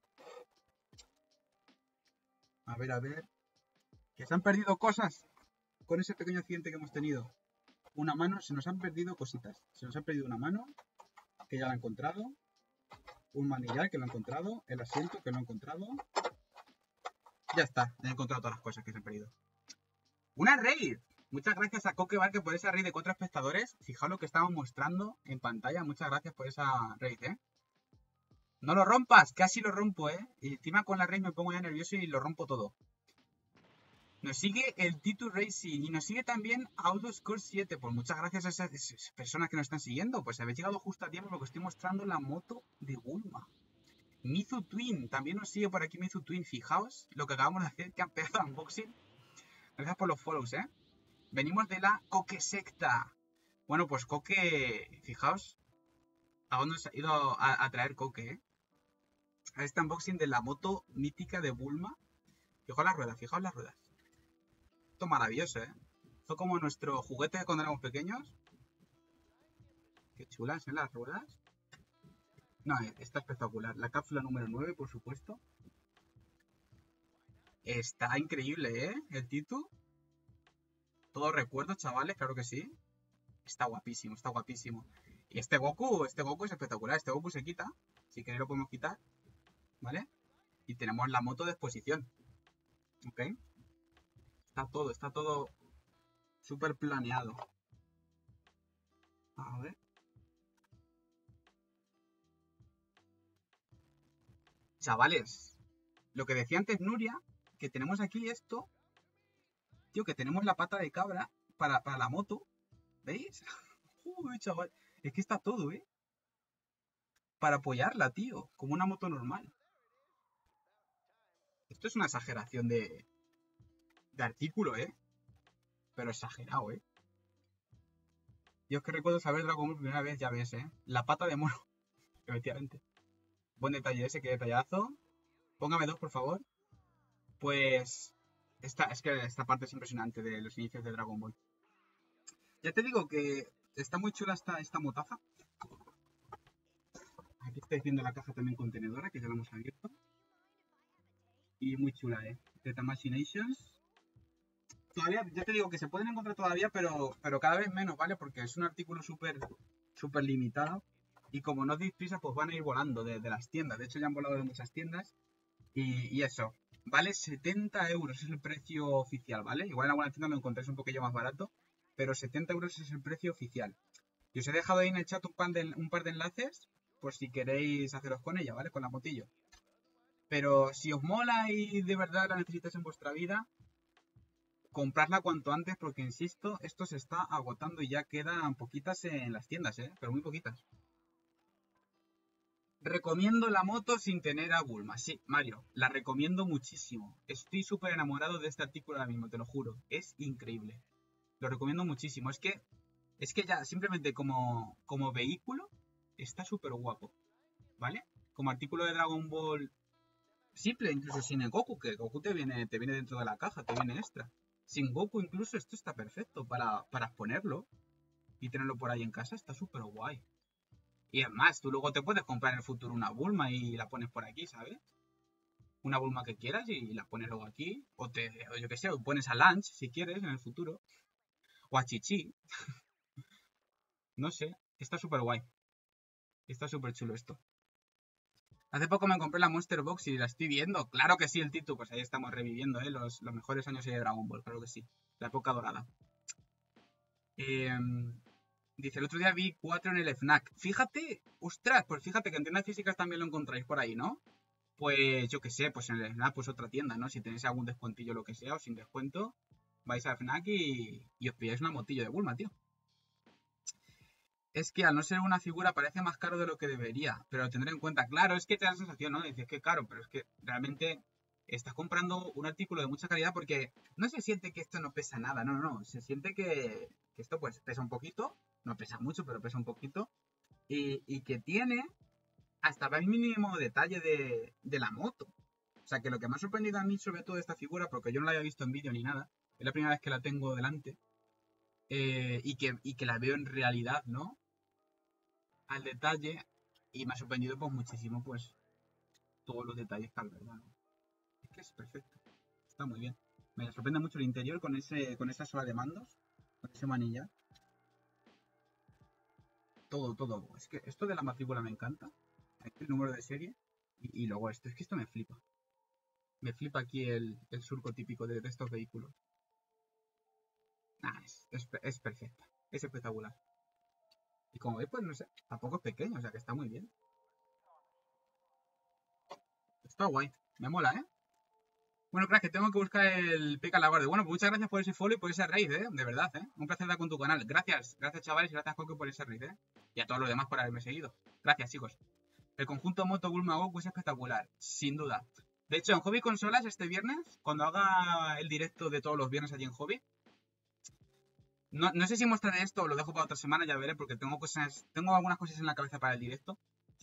A ver, a ver. Que se han perdido cosas con ese pequeño accidente que hemos tenido. Una mano, se nos han perdido cositas. Se nos ha perdido una mano, que ya la he encontrado. Un manillar, que lo he encontrado. El asiento, que lo he encontrado. Ya está, he encontrado todas las cosas que se han perdido. ¡Una raid! Muchas gracias a Coque Barker por esa raid de 4 espectadores. Fijaos lo que estamos mostrando en pantalla. Muchas gracias por esa raid, ¿eh? No lo rompas, casi lo rompo, ¿eh? Y encima con la raid me pongo ya nervioso y lo rompo todo. Nos sigue el T2 Racing y nos sigue también Autoscore 7. Pues muchas gracias a esas personas que nos están siguiendo. Pues habéis llegado justo a tiempo porque estoy mostrando la moto de Bulma. Mizu Twin, también nos sigue por aquí Mizu Twin. Fijaos lo que acabamos de hacer, que han pegado unboxing. Gracias por los follows, ¿eh? Venimos de la Coque Secta. Bueno, pues Coque, fijaos a dónde se ha ido a traer Coque, ¿eh? A este unboxing de la moto mítica de Bulma. Fijaos las ruedas, fijaos las ruedas. Esto maravilloso, ¿eh? Esto como nuestro juguete de cuando éramos pequeños. Qué chulas, ¿eh? Las ruedas. No, está espectacular. La cápsula número 9, por supuesto. Está increíble, ¿eh? El Titu. Todos recuerdos, chavales, claro que sí. Está guapísimo, está guapísimo. Y este Goku es espectacular. Este Goku se quita. Si queréis lo podemos quitar. ¿Vale? Y tenemos la moto de exposición. ¿Ok? Está todo súper planeado. A ver. Chavales, lo que decía antes Nuria, que tenemos aquí esto. Tío, que tenemos la pata de cabra para la moto. ¿Veis? Uy, chaval. Es que está todo, ¿eh? Para apoyarla, tío. Como una moto normal. Esto es una exageración de artículo, ¿eh? Pero exagerado, ¿eh? Yo es que recuerdo saber Dragon Ball primera vez, ya ves, ¿eh? La pata de mono. Efectivamente. Buen detalle ese, qué detallazo. Póngame 2, por favor. Pues... es que esta parte es impresionante de los inicios de Dragon Ball. Ya te digo que está muy chula esta motaza. Aquí estáis viendo la caja también contenedora, que ya la hemos abierto. Y muy chula, The Tamashinations. Todavía, ya te digo que se pueden encontrar todavía, pero cada vez menos, ¿vale? Porque es un artículo súper limitado. Y como no os deis prisa, pues van a ir volando de las tiendas. De hecho, ya han volado de muchas tiendas. Y eso, vale 70 euros es el precio oficial, ¿vale? Igual en alguna tienda lo encontráis un poquillo más barato, pero 70 euros es el precio oficial. Y os he dejado ahí en el chat un par de enlaces, por si queréis haceros con ella, ¿vale? Con la motillo. Pero si os mola y de verdad la necesitáis en vuestra vida, compradla cuanto antes porque, insisto, esto se está agotando y ya quedan poquitas en las tiendas, pero muy poquitas. Recomiendo la moto sin tener a Bulma. Sí, Mario, la recomiendo muchísimo. Estoy súper enamorado de este artículo ahora mismo, te lo juro. Es increíble. Lo recomiendo muchísimo. Es que ya simplemente como vehículo está súper guapo, ¿vale? Como artículo de Dragon Ball simple, incluso sin el Goku, que Goku te viene dentro de la caja, te viene extra. Sin Goku incluso esto está perfecto para exponerlo y tenerlo por ahí en casa, está súper guay. Y es más, tú luego te puedes comprar en el futuro una Bulma y la pones por aquí, ¿sabes? Una Bulma que quieras y la pones luego aquí. O yo que sé, o pones a Lunch si quieres en el futuro. O a Chichi. No sé, está súper guay. Está súper chulo esto. Hace poco me compré la Monster Box y la estoy viendo. Claro que sí, el título. Pues ahí estamos reviviendo, los mejores años de Dragon Ball. Claro que sí. La época dorada. Dice, el otro día vi 4 en el FNAC. Fíjate, ostras, pues fíjate que en tiendas físicas también lo encontráis por ahí, ¿no? Pues yo qué sé, pues en el FNAC pues otra tienda, ¿no? Si tenéis algún descuentillo o lo que sea, o sin descuento, vais al FNAC y os pilláis una motillo de Bulma, tío. Es que al no ser una figura parece más caro de lo que debería, pero lo tendré en cuenta. Claro, es que te da la sensación, ¿no? Dices que caro, pero es que realmente estás comprando un artículo de mucha calidad porque no se siente que esto no pesa nada, no. Se siente que esto pues pesa un poquito, no pesa mucho, pero pesa un poquito, y que tiene hasta el mínimo detalle de la moto. O sea, que lo que me ha sorprendido a mí sobre todo esta figura, porque yo no la había visto en vídeo ni nada, es la primera vez que la tengo delante, y que la veo en realidad, ¿no? Al detalle, y me ha sorprendido pues muchísimo, pues, todos los detalles que al verdad, ¿no? Es que es perfecto, está muy bien. Me sorprende mucho el interior con esa sola de mandos, con ese manillar. Todo. Es que esto de la matrícula me encanta. Aquí el número de serie. Y luego esto, es que esto me flipa. Me flipa aquí el surco típico de estos vehículos. Es perfecta. Es espectacular. Y como veis, pues no sé, tampoco es pequeño, o sea que está muy bien. Está guay. Me mola, ¿eh? Bueno, crack, que tengo que buscar el pica la guardia. Bueno, pues muchas gracias por ese follow y por ese raid, ¿eh? De verdad, ¿eh? Un placer estar con tu canal. Gracias chavales, y gracias Coco por ese raid, ¿eh? Y a todos los demás por haberme seguido. Gracias, chicos. El conjunto Moto Bulma Goku es espectacular, sin duda. De hecho, en Hobby Consolas este viernes, cuando haga el directo de todos los viernes allí en Hobby, no sé si mostraré esto o lo dejo para otra semana, ya veré, porque tengo algunas cosas en la cabeza para el directo.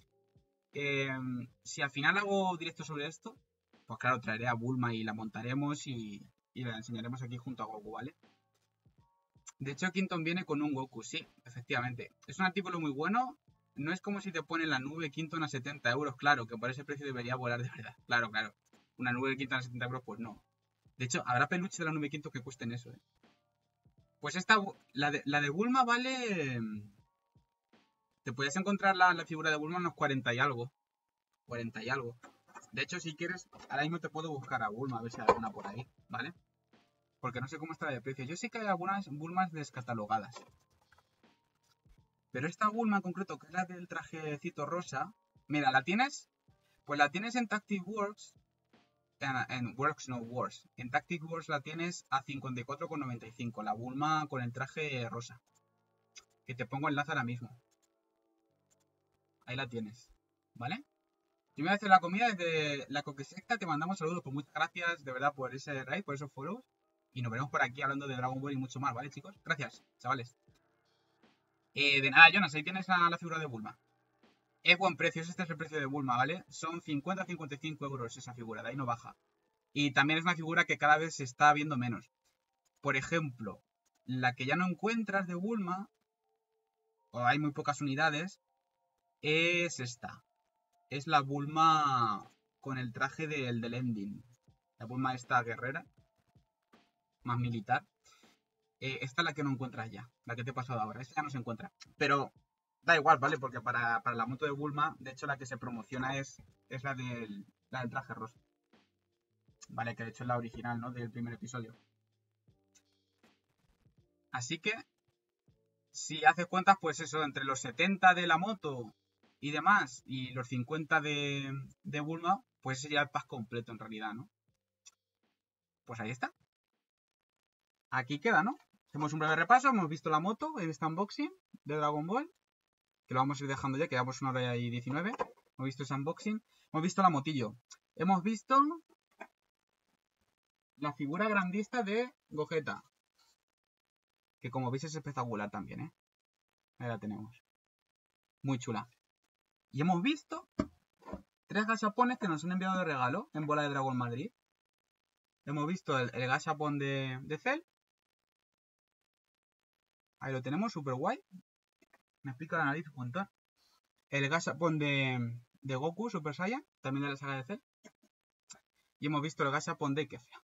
Si al final hago directo sobre esto, pues claro, traeré a Bulma y la montaremos y la enseñaremos aquí junto a Goku, ¿vale? De hecho, Quinton viene con un Goku, sí, efectivamente. Es un artículo muy bueno. No es como si te ponen la nube Quinton a 70 euros, claro, que por ese precio debería volar de verdad. Claro. Una nube de Quinton a 70 euros, pues no. De hecho, habrá peluches de la nube Quinton que cuesten eso, ¿eh? Pues la de Bulma vale... Te puedes encontrar la figura de Bulma en unos 40 y algo. 40 y algo. De hecho, si quieres, ahora mismo te puedo buscar a Bulma, a ver si hay alguna por ahí, ¿vale? Porque no sé cómo está de precio. Yo sé que hay algunas Bulmas descatalogadas. Pero esta Bulma en concreto, que es la del trajecito rosa, mira, ¿la tienes? Pues la tienes en Tactic Works, en Works No Wars. En Tactic Wars la tienes a 54,95, la Bulma con el traje rosa. Que te pongo el enlace ahora mismo. Ahí la tienes, ¿vale? Yo me voy a hacer la comida desde la Coquesecta, te mandamos saludos, pues muchas gracias de verdad por ese raid, por esos follows. Y nos veremos por aquí hablando de Dragon Ball y mucho más, ¿vale, chicos? Gracias, chavales. De nada, Jonas, ahí tienes la figura de Bulma. Es buen precio, este es el precio de Bulma, ¿vale? Son 50-55 euros esa figura, de ahí no baja. Y también es una figura que cada vez se está viendo menos. Por ejemplo, la que ya no encuentras de Bulma, o hay muy pocas unidades, es esta. Es la Bulma con el traje del ending. La Bulma esta guerrera. Más militar. Esta es la que no encuentras ya. La que te he pasado ahora. Esta ya no se encuentra. Pero da igual, ¿vale? Porque para la moto de Bulma, de hecho, la que se promociona es la del traje rosa. Vale, que de hecho es la original, ¿no? Del primer episodio. Así que, si haces cuentas, pues eso, entre los 70 de la moto y demás, y los 50 de Bulma, pues sería el pack completo en realidad, ¿no? Pues ahí está. Aquí queda, ¿no? Hacemos un breve repaso, hemos visto la moto en este unboxing de Dragon Ball, que lo vamos a ir dejando ya, que llevamos 1 hora y 19. Hemos visto ese unboxing, hemos visto la motillo, hemos visto la figura grandista de Gogeta, que como veis es espectacular también, ¿eh? Ahí la tenemos. Muy chula. Y hemos visto 3 gachapones que nos han enviado de regalo en Bola de Dragon Madrid. Hemos visto el gachapón de Cell. Ahí lo tenemos, super guay. Me explica la nariz un montón. El gachapón de Goku, Super Saiyan, también de la saga de Cell. Y hemos visto el gachapón de Kefla.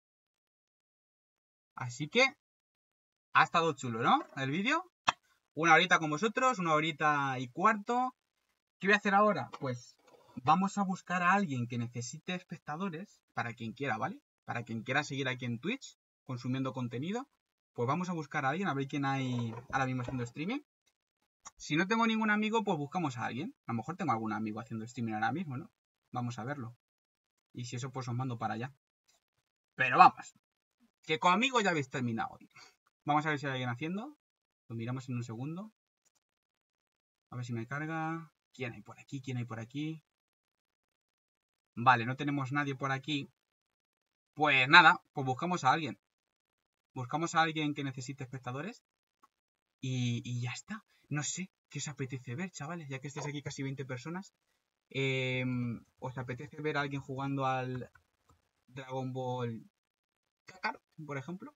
Así que ha estado chulo, ¿no? El vídeo. 1 horita con vosotros, 1 horita y cuarto. ¿Qué voy a hacer ahora? Pues vamos a buscar a alguien que necesite espectadores, para quien quiera, ¿vale? Para quien quiera seguir aquí en Twitch, consumiendo contenido. Pues vamos a buscar a alguien, a ver quién hay ahora mismo haciendo streaming. Si no tengo ningún amigo, pues buscamos a alguien. A lo mejor tengo algún amigo haciendo streaming ahora mismo, ¿no? Vamos a verlo. Y si eso, pues os mando para allá. Pero vamos, que conmigo ya habéis terminado hoy. Vamos a ver si hay alguien haciendo. Lo miramos en un segundo. A ver si me carga. ¿Quién hay por aquí? ¿Quién hay por aquí? Vale, no tenemos nadie por aquí. Pues nada, pues buscamos a alguien. Buscamos a alguien que necesite espectadores. Y ya está. No sé qué os apetece ver, chavales, ya que estáis aquí casi 20 personas. ¿Os apetece ver a alguien jugando al Dragon Ball Kakarot, por ejemplo?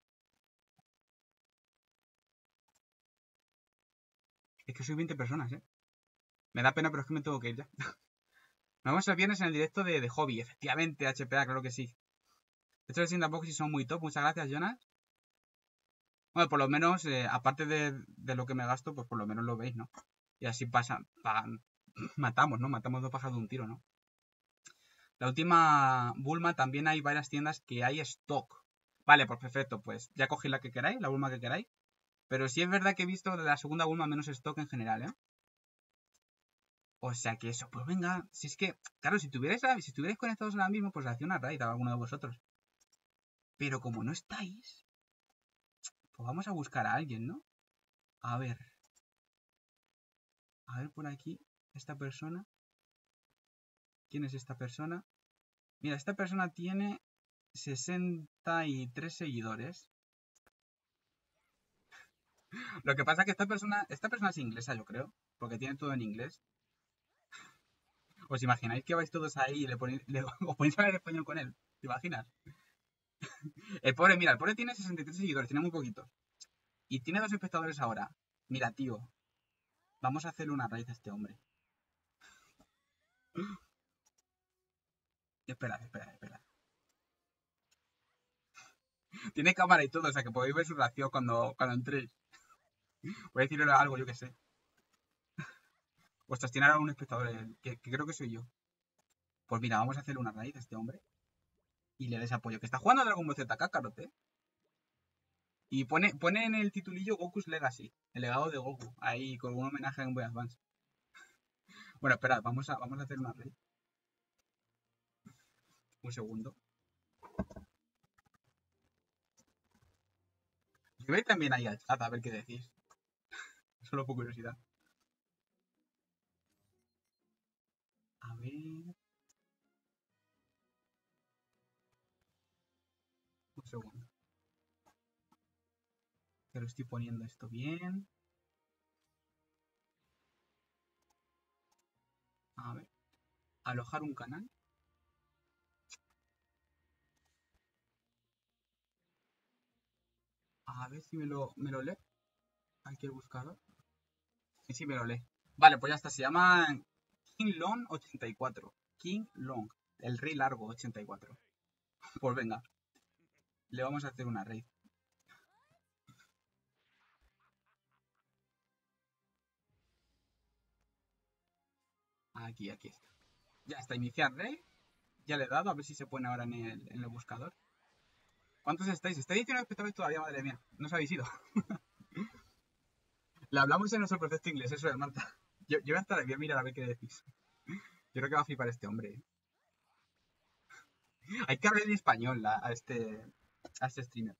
Es que soy 20 personas, ¿eh? Me da pena, pero es que me tengo que ir ya. Nos vemos el viernes en el directo de Hobby. Efectivamente, HPA, claro que sí. Estos de Sindabox son muy top. Muchas gracias, Jonas. Bueno, por lo menos, aparte de lo que me gasto, pues por lo menos lo veis, ¿no? Y así matamos, ¿no? Matamos 2 pájaros de un tiro, ¿no? La última Bulma también hay varias tiendas que hay stock. Vale, pues perfecto, pues ya cogí la que queráis, la Bulma que queráis. Pero sí es verdad que he visto de la segunda Bulma menos stock en general, ¿eh? O sea que eso, pues venga. Si es que, claro, si estuvierais conectados ahora mismo, pues hacía una raid a alguno de vosotros. Pero como no estáis, pues vamos a buscar a alguien, ¿no? A ver. A ver por aquí. Esta persona. ¿Quién es esta persona? Mira, esta persona tiene 63 seguidores. Lo que pasa es que esta persona es inglesa, yo creo. Porque tiene todo en inglés. ¿Os imagináis que vais todos ahí y os ponéis a hablar español con él? ¿Te imaginas? El pobre, mira, el pobre tiene 63 seguidores, tiene muy poquitos. Y tiene 2 espectadores ahora. Mira, tío. Vamos a hacerle una raíz a este hombre. Espera. Tiene cámara y todo, o sea que podéis ver su reacción cuando entréis. Voy a decirle algo, yo que sé. Ostras, tiene ahora un espectador, que creo que soy yo. Pues mira, vamos a hacerle una raíz a este hombre. Y le des apoyo. Que está jugando a Dragon Ball Z Kakarot, ¿eh? Y pone en el titulillo Goku's Legacy. El legado de Goku. Ahí con un homenaje a Game Boy Advance. Bueno, espera, vamos a hacer una raíz. Un segundo. Yo voy también ahí al chat a ver qué decís. Solo por curiosidad. A ver. Un segundo. Pero estoy poniendo esto bien. A ver. Alojar un canal. A ver si me lo lee. Aquí el buscador. Sí, me lo lee. Vale, pues ya está. Se llama King Long 84. King Long. El rey largo 84. Pues venga, le vamos a hacer una raid. Aquí está. Ya está, iniciar raid. Ya le he dado, a ver si se pone ahora en el buscador. ¿Cuántos estáis? ¿Estáis 19 espectadores todavía? Madre mía, no os habéis ido. Le hablamos en nuestro perfecto inglés, eso es, Marta. Yo voy a mirar a ver qué decís. Yo creo que va a flipar este hombre. Hay que hablar en español a este streamer.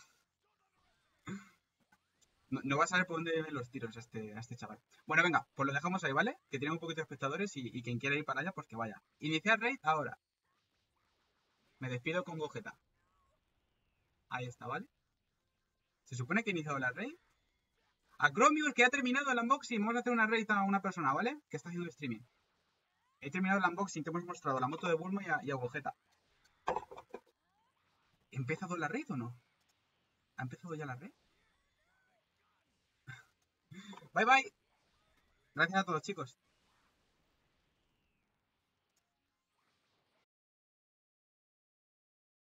No va a saber por dónde ven los tiros a este chaval. Bueno, venga, pues lo dejamos ahí, ¿vale? Que tiene un poquito de espectadores y quien quiera ir para allá, pues que vaya. Iniciar raid ahora. Me despido con Gogeta. Ahí está, ¿vale? Se supone que he iniciado la raid. A Chromius, que ha terminado el unboxing. Vamos a hacer una raid a una persona, ¿vale? Que está haciendo el streaming. He terminado el unboxing, te hemos mostrado la moto de Bulma y a Gogeta. ¿Ha empezado la raid o no? ¿Ha empezado ya la raid? Bye bye. Gracias a todos, chicos.